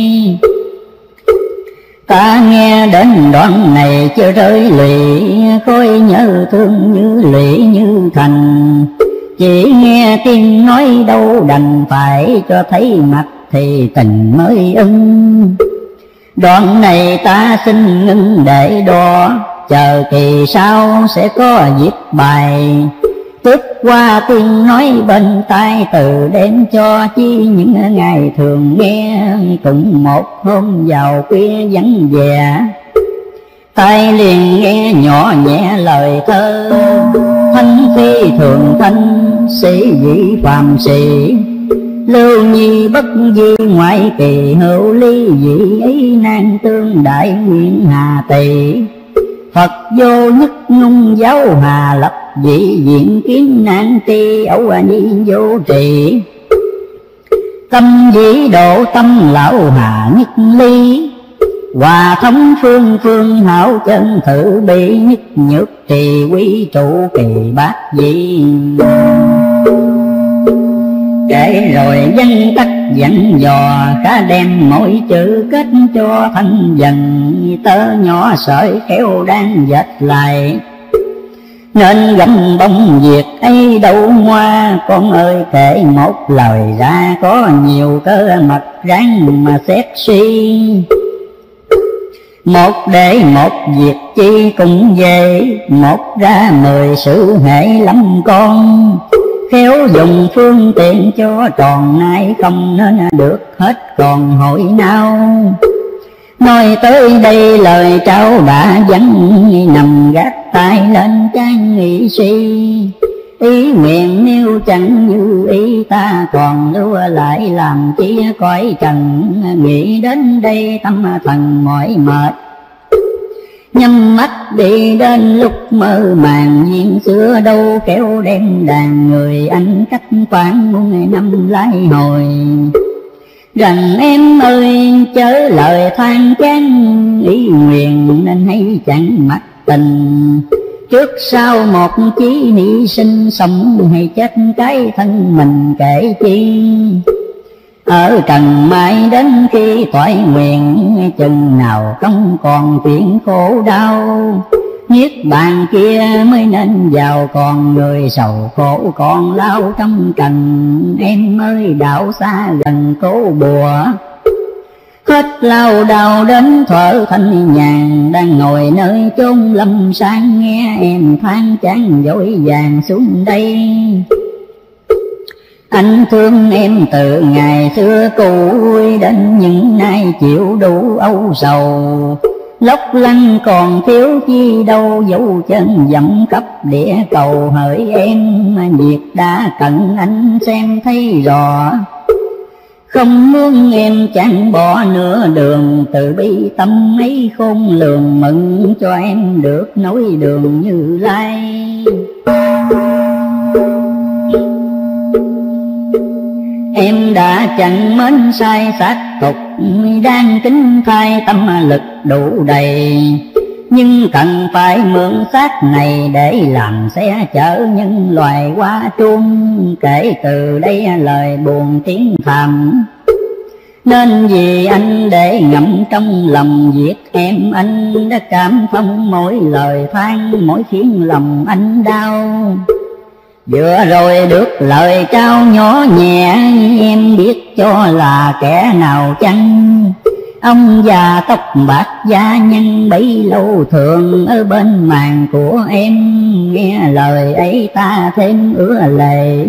Ta nghe đến đoạn này chưa rơi lụy, khối nhớ thương như lụy như thành. Chỉ nghe tiếng nói đâu đành phải cho thấy mặt, thì tình mới ưng. Đoạn này ta xin ngưng để đo, chờ kỳ sau sẽ có viết bài. Tức qua tiếng nói bên tai, từ đêm cho chi những ngày thường nghe. Cũng một hôm vào khuya vắng vẻ, tai liền nghe nhỏ nhẹ lời thơ. Thanh phi thường thanh, sĩ dĩ phàm sĩ. Lưu nhi bất di ngoại kỳ, hữu ly dị ấy nan tương đại nguyện hà tỳ. Phật vô nhất ngung giáo hà, lập dị diện kiến nan ti ấu nhi vô trì. Tâm dĩ độ tâm lão hà nhất ly, hòa thống phương phương hảo chân thử bi. Nhất nhược trì quý trụ kỳ bát dị. Kể rồi dân tắc dặn dò, cả đem mỗi chữ kết cho thân dần. Tơ nhỏ sợi khéo đang dệt lại, nên gấm bông việc ấy đâu ngoa. Con ơi kể một lời ra, có nhiều cơ mật ráng mà xét suy. Một để một việc chi cũng về, một ra 10 sự hệ lắm con. Khéo dùng phương tiện cho tròn nay, không nên được hết còn hội nào. Nói tới đây lời trao đã dẫn, nằm gác tay lên trang nghĩ suy. Ý nguyện nếu chẳng như ý ta còn lưu lại làm chi cõi trần. Nghĩ đến đây tâm thần mỏi mệt, nhắm mắt đi đến lúc mơ màng. Duyên xưa đâu kéo đem đàn người anh cách khoảng muôn năm lại hồi. Rằng em ơi chớ lời than chán, ý nguyện nên hay chẳng mặc tình. Trước sau một chí hy sinh, sống hay chết cái thân mình kể chi. Ở trần mãi đến khi toại nguyện, chừng nào không còn chuyện khổ đau. Niết bàn kia mới nên giàu, còn người sầu khổ còn lao trong trần. Em ơi đạo xa gần cố bùa, hết lao đao đến thở thanh nhàn. Đang ngồi nơi chốn lâm sang, nghe em than chán vội vàng xuống đây. Anh thương em từ ngày xưa cũ, đến những nay chịu đủ âu sầu. Lóc lăn còn thiếu chi đâu, dấu chân dẫm khắp địa cầu. Hỡi em việc đã cận anh xem thấy rõ, không muốn em chẳng bỏ nửa đường. Từ bi tâm ấy khôn lường, mừng cho em được nối đường Như Lai. Em đã chẳng mến sai sát tục, đang kính khai tâm lực đủ đầy. Nhưng cần phải mượn xác này để làm xe chở nhân loài qua trung. Kể từ đây lời buồn tiếng thầm, nên vì anh để ngậm trong lòng việc em. Anh đã cảm thông mỗi lời than, mỗi khiến lòng anh đau. Vừa rồi được lời trao nhỏ nhẹ, em biết cho là kẻ nào chăng? Ông già tóc bạc da nhân bấy lâu thường ở bên màn của em. Nghe lời ấy ta thêm ứa lệ,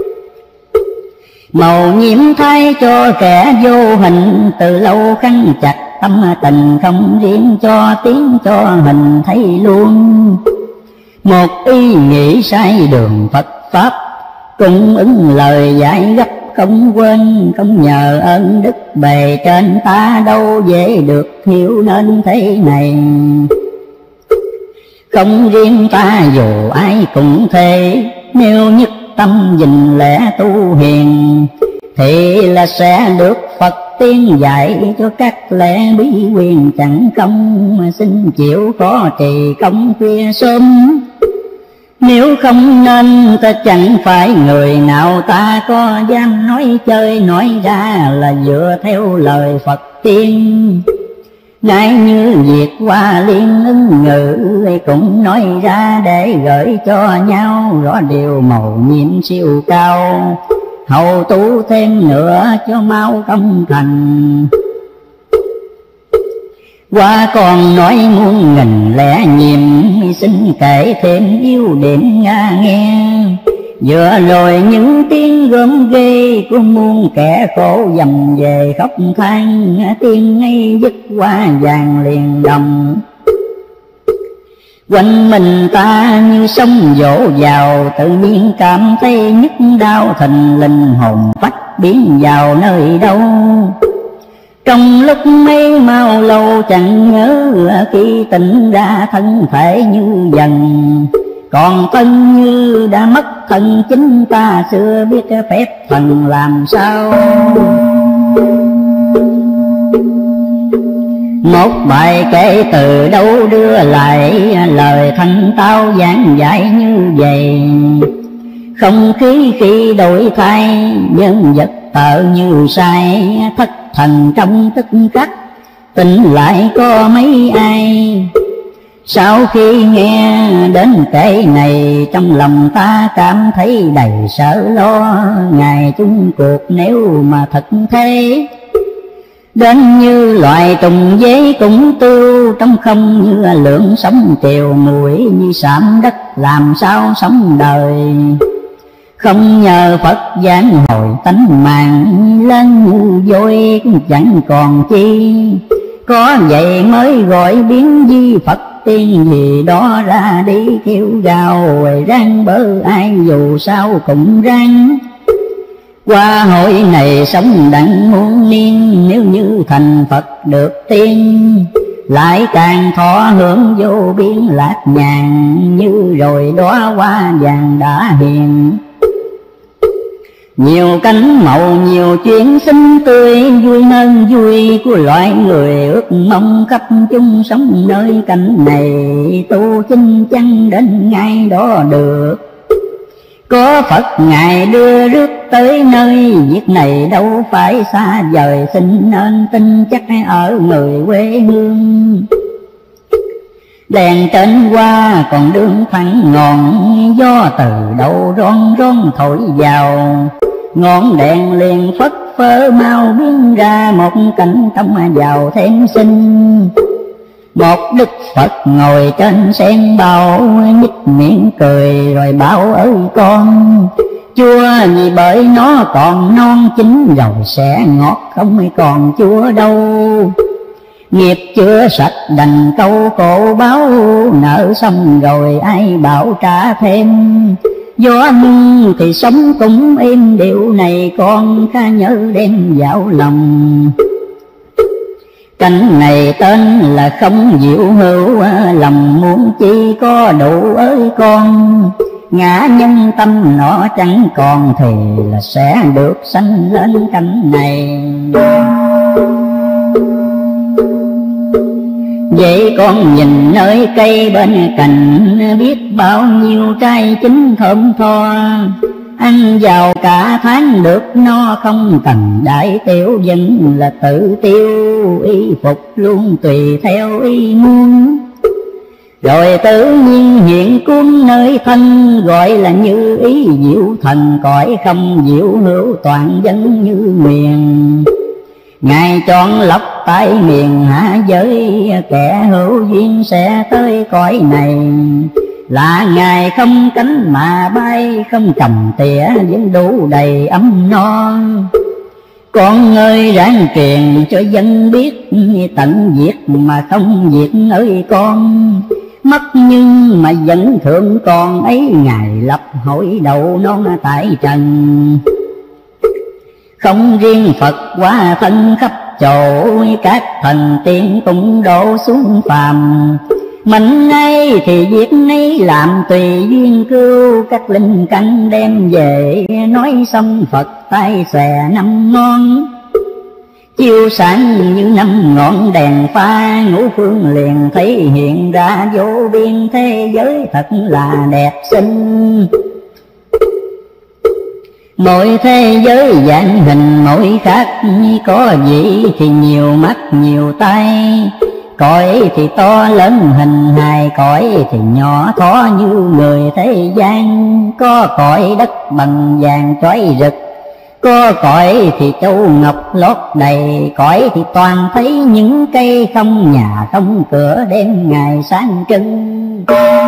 màu nhiễm thay cho kẻ vô hình. Từ lâu khăn chặt tâm tình, không riêng cho tiếng cho hình thấy luôn. Một ý nghĩ sai đường Phật Pháp, cũng ứng lời dạy gấp không quên. Không nhờ ơn đức bề trên, ta đâu dễ được hiểu nên thế này. Không riêng ta dù ai cũng thế, nếu nhất tâm gìn lẽ tu hiền, thì là sẽ được Phật tiên dạy cho các lẽ bí quyền. Chẳng không xin chịu khó trì công khuya sớm, nếu không nên ta chẳng phải người nào. Ta có dám nói chơi nói ra là dựa theo lời Phật tiên. Ngay như việc Hoa Liên ứng ngữ, cũng nói ra để gửi cho nhau rõ điều màu nhiệm siêu cao. Hầu tu thêm nữa cho mau công thành. Qua còn nói muôn nghìn lẽ nhiệm, xin kể thêm yếu điểm nghe. Vừa rồi những tiếng gớm ghê của muôn kẻ khổ dầm về khóc than. Tiếng ấy dứt qua vàng liền đồng, quanh mình ta như sông dỗ vào. Tự nhiên cảm thấy nhức đau thình lình, hồn phách biến vào nơi đâu. Trong lúc mấy mau lâu chẳng nhớ, khi tỉnh ra thân thể như dần. Còn thân như đã mất thân chính ta, xưa biết phép thần làm sao. Một bài kể từ đâu đưa lại, lời thanh tao giảng dạy như vậy. Không khí khi đổi thay, nhân vật tợ như sai. Thất thần trong tức khắc, tỉnh lại có mấy ai. Sau khi nghe đến kể này, trong lòng ta cảm thấy đầy sợ lo. Ngày chung cuộc nếu mà thật thế, đến như loài trùng giấy cũng tiêu. Trong không như lượng sống tiều mũi, như sạm đất làm sao sống đời. Không nhờ Phật giảng hồi tánh mạng, lên như vôi cũng chẳng còn chi. Có vậy mới gọi biến di Phật tiên gì đó ra đi kêu gào răng bớ ai dù sao cũng răng. Qua hội này sống đặng muôn niên, nếu như thành Phật được tiên, lại càng thọ hưởng vô biên lạc nhàn, như rồi đóa hoa vàng đã hiện. Nhiều cánh màu nhiều chuyện xinh tươi, vui hơn vui của loài người, ước mong khắp chung sống nơi cảnh này, tu chinh chăng đến ngày đó được. Có Phật Ngài đưa rước tới nơi, việc này đâu phải xa vời, xin nên tin chắc ở người quê hương. Đèn trên qua còn đường thẳng ngọn, gió từ đâu ron ron thổi vào, ngọn đèn liền phất phơ mau biến ra một cảnh tâm giàu thêm xinh. Một Đức Phật ngồi trên sen bao, nhích miệng cười rồi bảo ơi con, chua vì bởi nó còn non chín, rồi sẽ ngọt không còn chua đâu. Nghiệp chưa sạch đành câu cổ báo, nợ xong rồi ai bảo trả thêm. Gió mưa thì sống cũng êm, điều này con khá nhớ đem vào lòng. Cảnh này tên là không diệu hữu, lòng muốn chi có đủ ơi con. Ngã nhân tâm nó chẳng còn thì là sẽ được sanh lên cảnh này. Vậy con nhìn nơi cây bên cạnh, biết bao nhiêu trái chín thơm tho, ăn vào cả tháng được no, không cần đại tiểu vẫn là tự tiêu, y phục luôn tùy theo ý muốn. Rồi tự nhiên hiện cuốn nơi thân, gọi là như ý diệu thần, cõi không diệu hữu toàn dân như miền. Ngài chọn lọc tại miền hạ giới, kẻ hữu duyên sẽ tới cõi này. Là Ngài không cánh mà bay, không cầm tỉa vẫn đủ đầy ấm no. Con ơi ráng truyền cho dân biết, tận diệt mà không diệt ơi con. Mất nhưng mà vẫn thượng còn ấy, Ngài lập hội đầu non tại trần. Không riêng Phật hóa thân khắp chỗ, các thần tiên cũng đổ xuống phàm. Mình ấy thì việc ấy làm tùy duyên cưu, các linh căn đem về nói xong Phật tay xòe năm ngón. Chiếu sáng như năm ngọn đèn pha, ngũ phương liền thấy hiện ra vô biên thế giới thật là đẹp xinh. Mỗi thế giới dạng hình mỗi khác, có vị thì nhiều mắt nhiều tay. Cõi thì to lớn hình hài, cõi thì nhỏ thó như người thế gian. Có cõi đất bằng vàng chói rực, có cõi thì châu ngọc lót đầy. Cõi thì toàn thấy những cây không nhà không cửa, đêm ngày sáng trưng.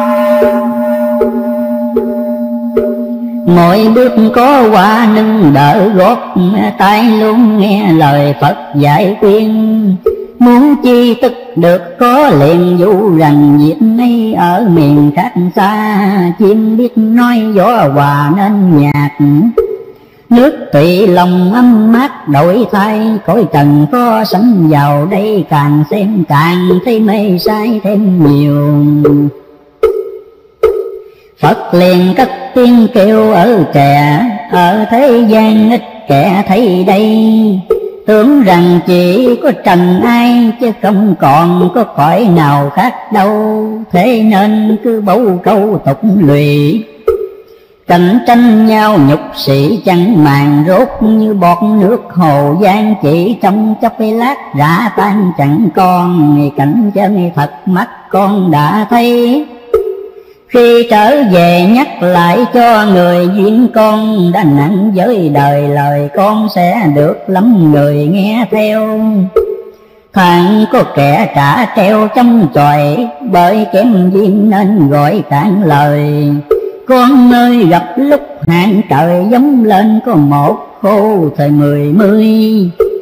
Mỗi bước có hoa nâng đỡ gót, tai luôn nghe lời Phật dạy khuyên. Muốn chi tức được có liền, dụ rằng việc ấy ở miền khác xa. Chim biết nói gió hòa nên nhạc, nước tùy lòng ấm mát đổi thay. Cõi trần có sánh vào đây, càng xem càng thấy mê say thêm nhiều. Phật liền cất tiếng kêu ở trẻ, ở thế gian ít kẻ thấy đây. Tưởng rằng chỉ có trần ai, chứ không còn có cõi nào khác đâu. Thế nên cứ bấu câu tục lụy, cạnh tranh nhau nhục sĩ chẳng màng rốt. Như bọt nước hồ giang chỉ trong chốc lát rã tan chẳng còn. Cảnh chân thật mắt con đã thấy, khi trở về nhắc lại cho người duyên con. Đã nặng với đời lời con sẽ được lắm người nghe theo. Thằng có kẻ trả treo trong chòi, bởi kém duyên nên gọi cạn lời. Con ơi gặp lúc hạn trời giống lên, có một khô thời 10 mươi.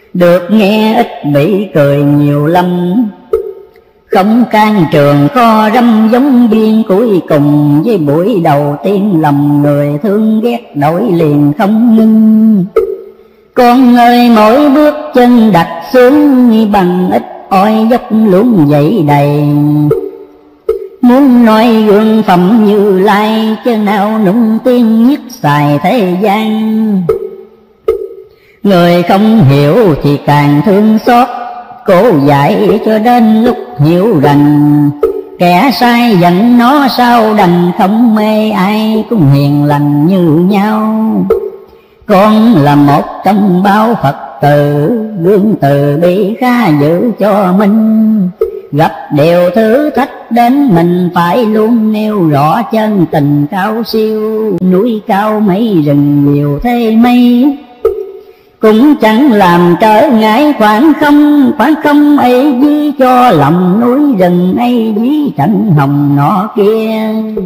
được nghe ít bị cười nhiều lắm. Không can trường kho râm giống duyên cuối cùng, với buổi đầu tiên lòng người thương ghét đổi liền không ngưng. Con ơi mỗi bước chân đặt xuống, bằng ít oi dốc luôn dậy đầy. Muốn nói gương phẩm Như Lai, chứ nào nung tiên nhất xài thế gian. Người không hiểu thì càng thương xót, cố dạy cho đến lúc hiểu rằng. Kẻ sai giận nó sao đành, không mê ai cũng hiền lành như nhau. Con là một trong bao Phật tử, gương từ bi khá giữ cho mình. Gặp điều thứ thách đến mình phải luôn nêu rõ chân tình cao siêu. Núi cao mấy rừng nhiều thế mây, cũng chẳng làm trở ngại khoảng không ấy dí cho lòng núi rừng ấy dí trận hồng nọ kia.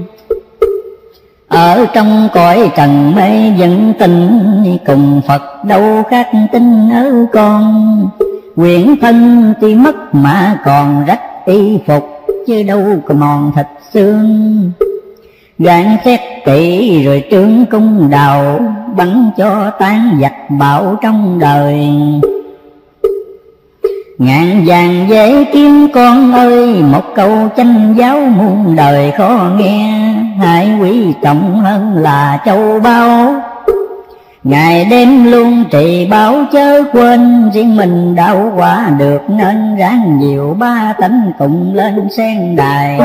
Ở trong cõi trần mê dẫn tình, cùng Phật đâu khác tin ở con. Quyển thân tuy mất mà còn rách y phục, chứ đâu có mòn thịt xương. Gạn xét kỹ rồi trương cung đào, bắn cho tan giặc bão trong đời. Ngàn vàng dễ kiếm con ơi, một câu chánh giáo muôn đời khó nghe. Hãy quý trọng hơn là châu báu, ngày đêm luôn trì báo chớ quên. Riêng mình đạo quả được nên ráng nhiều ba tánh cùng lên sen đài.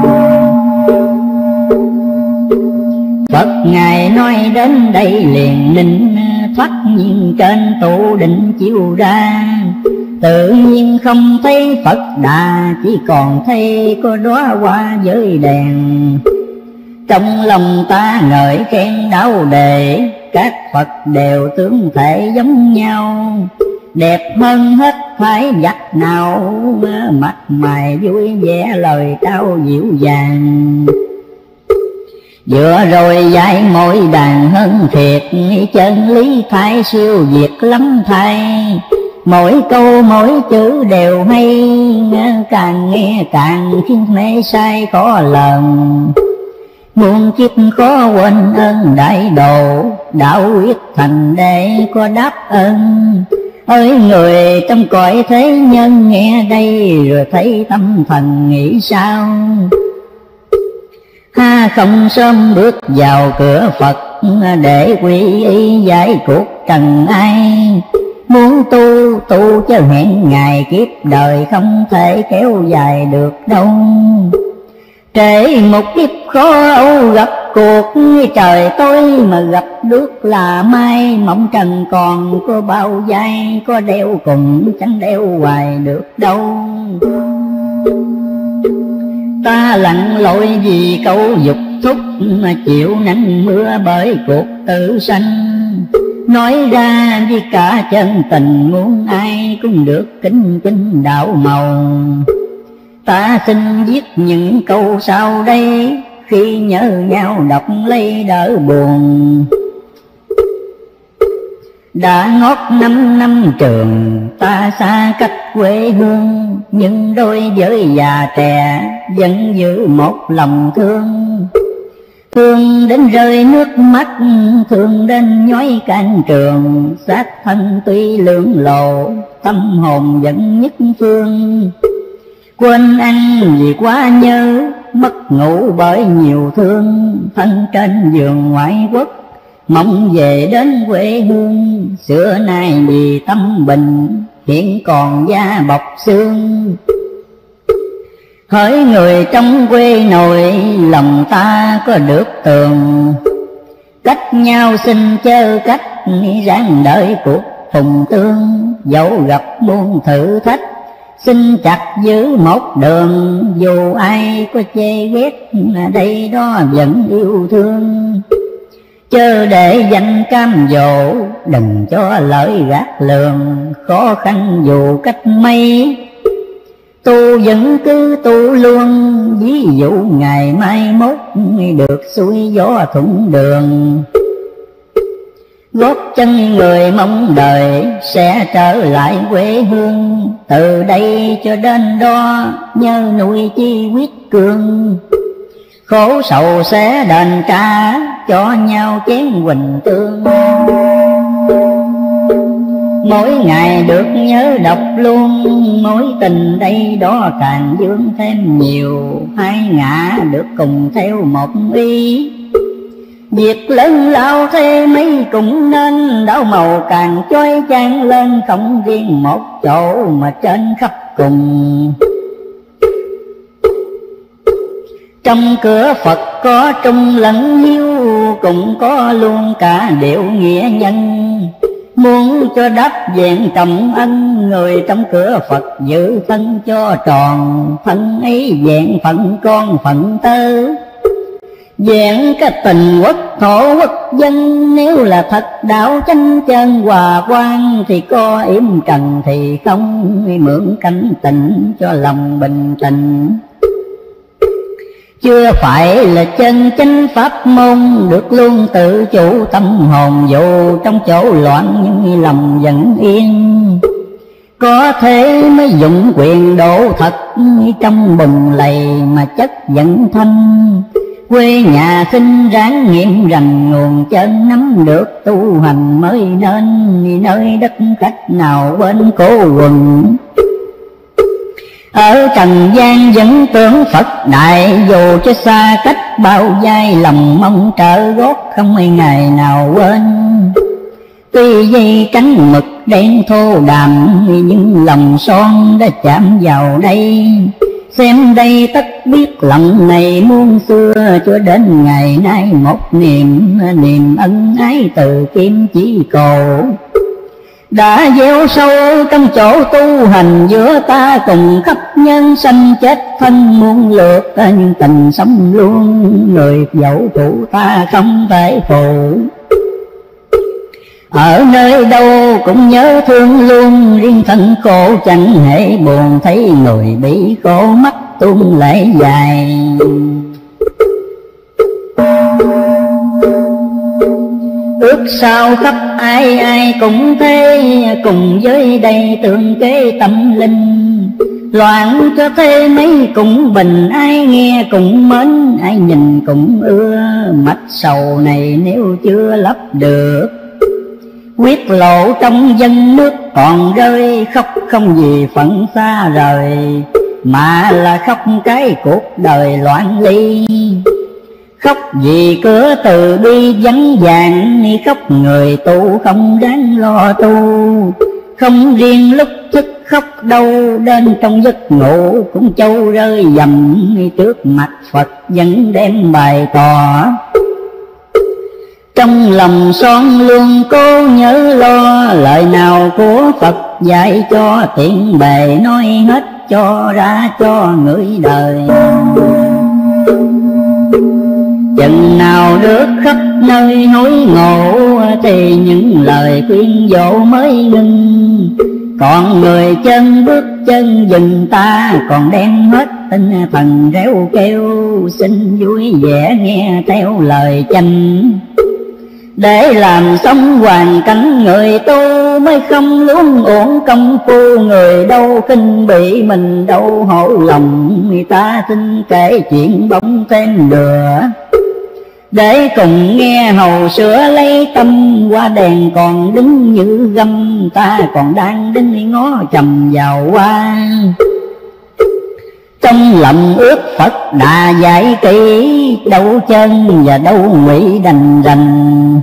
Phật Ngài nói đến đây liền ninh, thoát nhiên trên tụ định chiếu ra. Tự nhiên không thấy Phật Đà, chỉ còn thấy có đóa hoa với đèn. Trong lòng ta ngợi khen đạo đề, các Phật đều tướng thể giống nhau. Đẹp hơn hết phái giặc nào, mặt mày vui vẻ lời trao dịu dàng. Vừa rồi dạy mỗi đàn hơn thiệt, chân lý thái siêu việt lắm thay. Mỗi câu mỗi chữ đều hay, càng nghe càng khiến mê say khó lần. Muôn kiếp khó quên ơn đại độ, đạo quyết thành để có đáp ơn. Ơi người trong cõi thế nhân nghe đây, rồi thấy tâm thần nghĩ sao. Ha không sớm bước vào cửa Phật, để quy y giải cuộc trần ai. Muốn tu cho hẹn ngày kiếp đời, không thể kéo dài được đâu. Trễ một kiếp khó âu gặp cuộc, trời tôi mà gặp nước là mai. Mộng trần còn có bao dài, có đeo cùng chẳng đeo hoài được đâu. Ta lặn lội vì câu dục thúc, mà chịu nắng mưa bởi cuộc tự sanh. Nói ra vì cả chân tình, muốn ai cũng được kính kính đạo màu. Ta xin viết những câu sau đây, khi nhớ nhau đọc lấy đỡ buồn. Đã ngót 5 năm trường, ta xa cách quê hương. Nhưng đôi với già trẻ vẫn giữ một lòng thương. Thương đến rơi nước mắt, thương đến nhói can trường. Xác thân tuy lưỡng lộ, tâm hồn vẫn nhất phương. Quên ăn vì quá nhớ, mất ngủ bởi nhiều thương. Thân trên giường ngoại quốc, mong về đến quê hương. Xưa nay vì tâm bình, hiện còn da bọc xương. Hỡi người trong quê nội, lòng ta có được tường. Cách nhau xin chớ cách, ráng đợi cuộc phùng tương. Dẫu gặp muôn thử thách, xin chặt giữ một đường. Dù ai có chê ghét, đây đó vẫn yêu thương. Chớ để danh cam dỗ, đừng cho lợi gạt lường. Khó khăn dù cách mấy, tu vẫn cứ tu luôn. Ví dụ ngày mai mốt, được xuôi gió thuận đường. gót chân người mong đời sẽ trở lại quê hương. Từ đây cho đến đó nhớ nuôi chi quyết cương, khổ sầu sẽ đền trả cho nhau chén huỳnh tương. Mỗi ngày được nhớ đọc luôn, mối tình đây đó càng dương thêm nhiều. Hai ngã được cùng theo một ý, việc lớn lao thế mấy cũng nên. Đảo màu càng chói chang lên, không riêng một chỗ mà trên khắp cùng. Trong cửa Phật có trung lẫn hiếu, cũng có luôn cả điệu nghĩa nhân. Muốn cho đáp vẹn trọng ân, người trong cửa Phật giữ thân cho tròn. Thân ấy vẹn phận con phận tơ, vẹn cái tình quốc thổ quốc dân. Nếu là thật đạo chánh chân hòa quang, thì có yểm trần thì không. Mượn cảnh tình cho lòng bình tĩnh, chưa phải là chân chánh pháp môn. Được luôn tự chủ tâm hồn, dù trong chỗ loạn nhưng lòng vẫn yên. Có thế mới dụng quyền độ thật, trong bùn lầy mà chất vẫn thanh. Quê nhà sinh ráng nghiệm rằng, nguồn chân nắm được tu hành mới nên. Nơi đất khách nào bên cố quần, ở trần gian vẫn tưởng Phật đại. Dù cho xa cách bao giai, lòng mong trợ gót không ai ngày nào quên. Tuy dây cánh mực đen thô đàm, nhưng lòng son đã chạm vào đây. Xem đây tất biết lòng này muôn xưa, cho đến ngày nay một niềm ân ái từ kim chỉ cổ. Đã gieo sâu trong chỗ tu hành, giữa ta cùng khắp nhân sanh chết thân muôn lượt. Nhưng tình sống luôn, người dẫu phụ ta không thể phụ. Ở nơi đâu cũng nhớ thương luôn, riêng thân khổ chẳng hề buồn. Thấy người bị khổ mắt tuôn lệ dài, ước sao khắp ai ai cũng thế. Cùng với đây tương kế tâm linh, loạn cho thế mấy cũng bình. Ai nghe cũng mến, ai nhìn cũng ưa. Mạch sầu này nếu chưa lấp được, quyết lộ trong dân nước còn rơi. Khóc không vì phận xa rời, mà là khóc cái cuộc đời loạn ly. Khóc vì cửa từ bi vắng vàng, khóc người tu không đáng lo tu. Không riêng lúc thức khóc đâu, đến trong giấc ngủ cũng châu rơi dầm. Trước mặt Phật vẫn đem bày tỏ, trong lòng son luôn cố nhớ lo. Lời nào của Phật dạy cho, tiện bề nói hết cho ra cho người đời. Chừng nào được khắp nơi hối ngộ, thì những lời khuyên dỗ mới ngưng. Còn người chân bước chân dừng, ta còn đem hết tinh thần réo kêu. Xin vui vẻ nghe theo lời chanh, để làm xong hoàn cảnh người tu. Mới không luống uổng công phu, người đâu khinh bị mình đâu hổ lòng. Người ta xin kể chuyện bóng thêm lửa, để cùng nghe hầu sửa lấy tâm. Qua đèn còn đứng như găm, ta còn đang đứng ngó trầm vào hoa. Trong lòng ước Phật đã dạy kỹ, đâu chân và đâu ngụy đành rành.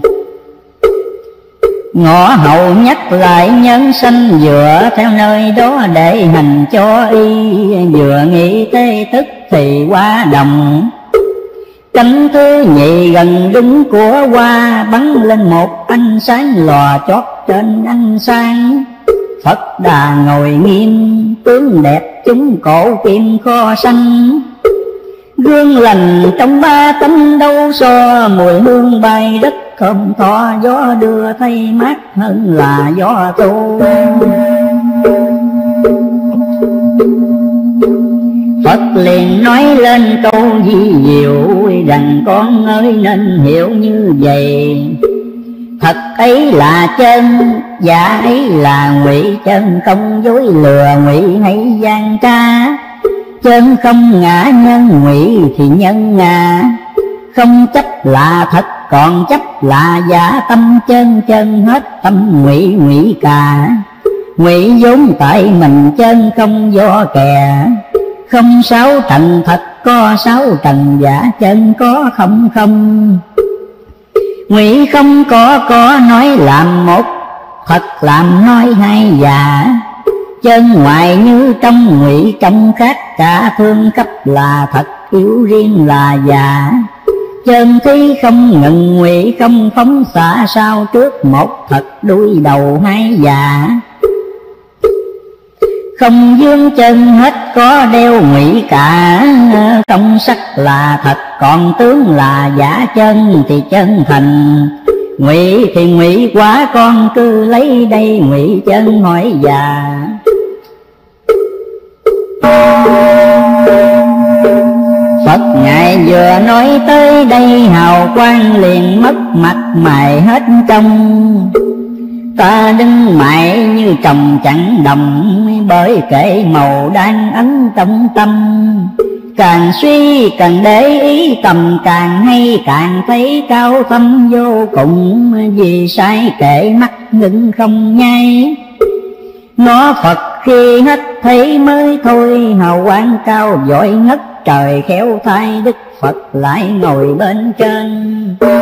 Ngõ hầu nhắc lại nhân sanh, dựa theo nơi đó để hành cho y. Vừa nghĩ thế thức thì qua đồng, cánh thứ nhì gần đúng của hoa. Bắn lên một ánh sáng lòa chót trên ánh sáng. Phật Đà ngồi nghiêm, tướng đẹp chúng cổ kim kho xanh. Gương lành trong ba tánh đâu so, mùi hương bay đất thơm tho. Gió đưa thay mát hơn là gió tu. Phật liền nói lên câu di diệu, rằng con ơi nên hiểu như vậy. Thật ấy là chân, giả ấy là ngụy, chân không dối lừa ngụy hay gian trá. Chân không ngã nhân ngụy thì nhân ngã, không chấp là thật còn chấp là giả. Tâm chân chân hết tâm ngụy ngụy cả, ngụy vốn tại mình chân không do kẻ. Không sáu trần thật có sáu trần giả, chân có không không. Ngụy không có nói làm một, thật làm nói hai giả. Chân ngoài như trong ngụy trong khác, cả thương cấp là thật yếu riêng là giả. Chân thi không ngừng ngụy không phóng xạ, sau trước một thật đuôi đầu hai giả. Không dương chân hết có đeo ngụy cả, không sắc là thật còn tướng là giả. Chân thì chân thành, ngụy thì ngụy quá, con cứ lấy đây ngụy chân hỏi già. Phật ngài vừa nói tới đây, hào quang liền mất mặt mày hết trong. Ta đứng mãi như trồng chẳng đồng, bởi kệ màu đang ấn trong tâm. Càng suy càng để ý tầm, càng hay càng thấy cao thâm vô cùng. Vì sai kệ mắt ngưng không nhai, ngó Phật khi hết thấy mới thôi. Hào quang cao vội ngất trời, khéo thay Đức Phật lại ngồi bên trên.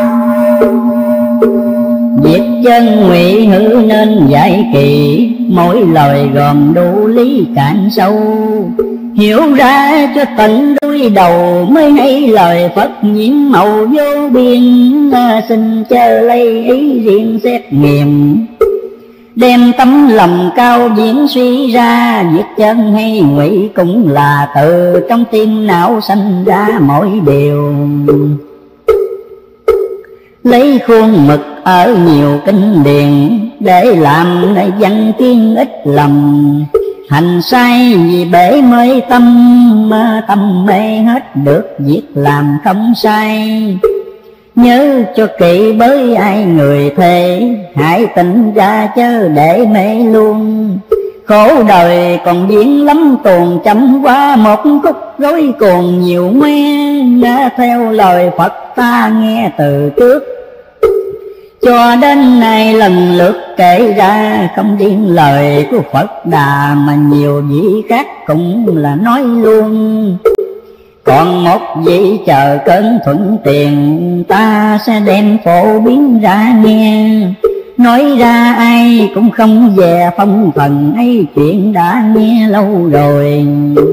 Việc chân ngụy hữu nên dạy kỳ, mỗi lời gồm đủ lý cạn sâu. Hiểu ra cho tận đuôi đầu, mới hay lời Phật nhiễm màu vô biên. Xin chớ lấy ý riêng xét nghiệm, đem tấm lòng cao diễn suy ra. Việc chân hay ngụy cũng là từ trong tim não sanh ra mỗi điều. Lấy khuôn mực ở nhiều kinh điển, để làm văn kiên ích lòng. Hành sai vì bể mới tâm, tâm mê hết được việc làm không sai. Nhớ cho kỹ bởi ai người thề, hãy tỉnh ra chớ để mê luôn. Khổ đời còn diễn lắm tuồng, chấm qua một khúc rối cuồng nhiều nghe. Theo lời Phật ta nghe từ trước, cho đến nay lần lượt kể ra. Không điên lời của Phật Đà, mà nhiều vị khác cũng là nói luôn. Còn một vị chờ cơn thuận tiền, ta sẽ đem phổ biến ra nghe. Nói ra ai cũng không dè phong thần ấy, chuyện đã nghe lâu rồi.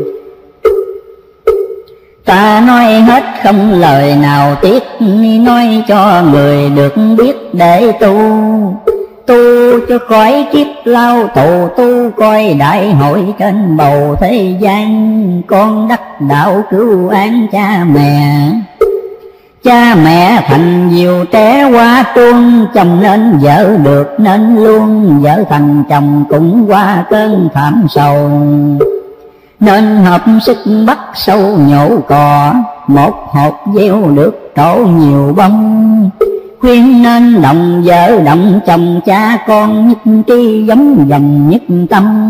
Ta nói hết không lời nào tiếc, nói cho người được biết để tu. Tu cho khỏi kiếp lao tù, tu coi đại hội trên bầu thế gian. Con đắc đạo cứu an cha mẹ, cha mẹ thành nhiều trẻ qua tuôn. Chồng nên vợ được nên luôn, vợ thành chồng cũng qua cơn thảm sầu. Nên hợp sức bắt sâu nhổ cỏ, một hột gieo được trổ nhiều bông. Khuyên nên đồng vợ đồng chồng, cha con nhất trí giống dòng nhất tâm.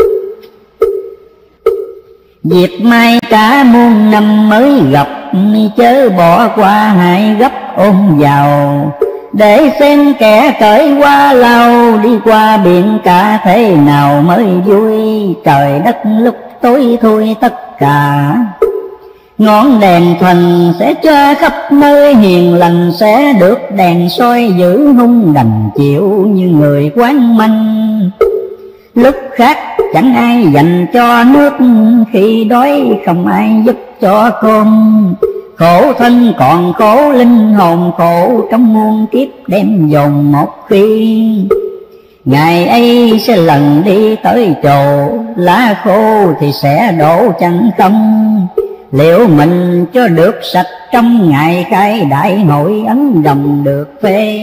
Việc mai cả muôn năm mới gặp, chớ bỏ qua hãy gấp ôm vào. Để xem kẻ cởi qua lao, đi qua biển cả thế nào mới vui. Trời đất lúc tối thui tất cả, ngọn đèn thần sẽ cho khắp nơi. Hiền lành sẽ được đèn soi giữ, hung đành chịu như người quán manh. Lúc khác chẳng ai dành cho nước, khi đói không ai giúp cho cơm. Khổ thân còn khổ linh hồn, khổ trong muôn kiếp đem dồn một khi. Ngày ấy sẽ lần đi tới chỗ, lá khô thì sẽ đổ chẳng không. Liệu mình cho được sạch trong ngày khai đại hội, ấn đồng được phê.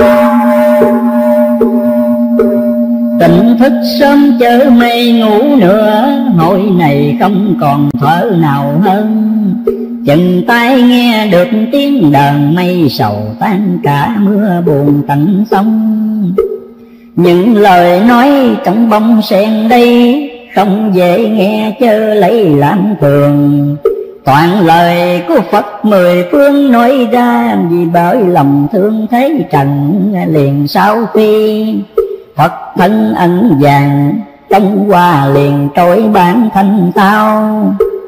Tỉnh thức sớm chớ mây ngủ nữa, hội này không còn thở nào hơn. chừng tai nghe được tiếng đờn mây sầu tan cả mưa buồn tận sông. Những lời nói trong bông sen đây không dễ nghe chớ lấy làm thường, toàn lời của Phật mười phương nói ra vì bởi lòng thương thế trần liền sau khi Phật thân ẩn vàng trong hoa liền trôi bản thanh tao.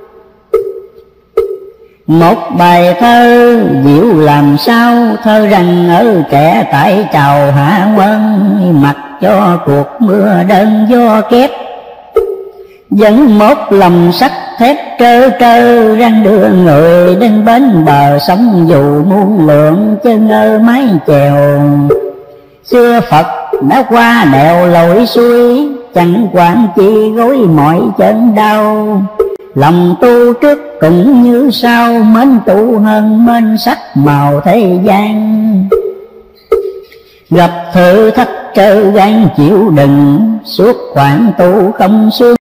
Một bài thơ diệu làm sao, thơ rằng ở trẻ tại trào hạ quân, mặc cho cuộc mưa đơn gió kép, dẫn một lòng sắt thép trơ trơ, răng đưa người đến bến bờ sông dù muôn lượng chân ơ mái chèo. Xưa Phật đã qua đèo lội suối, chẳng quản chi gối mọi chân đau. Lòng tu trước cũng như sau, mến tu hơn mến sắc màu thế gian. Gặp thử thách trơ gan chịu đựng, suốt khoảng tu không sướng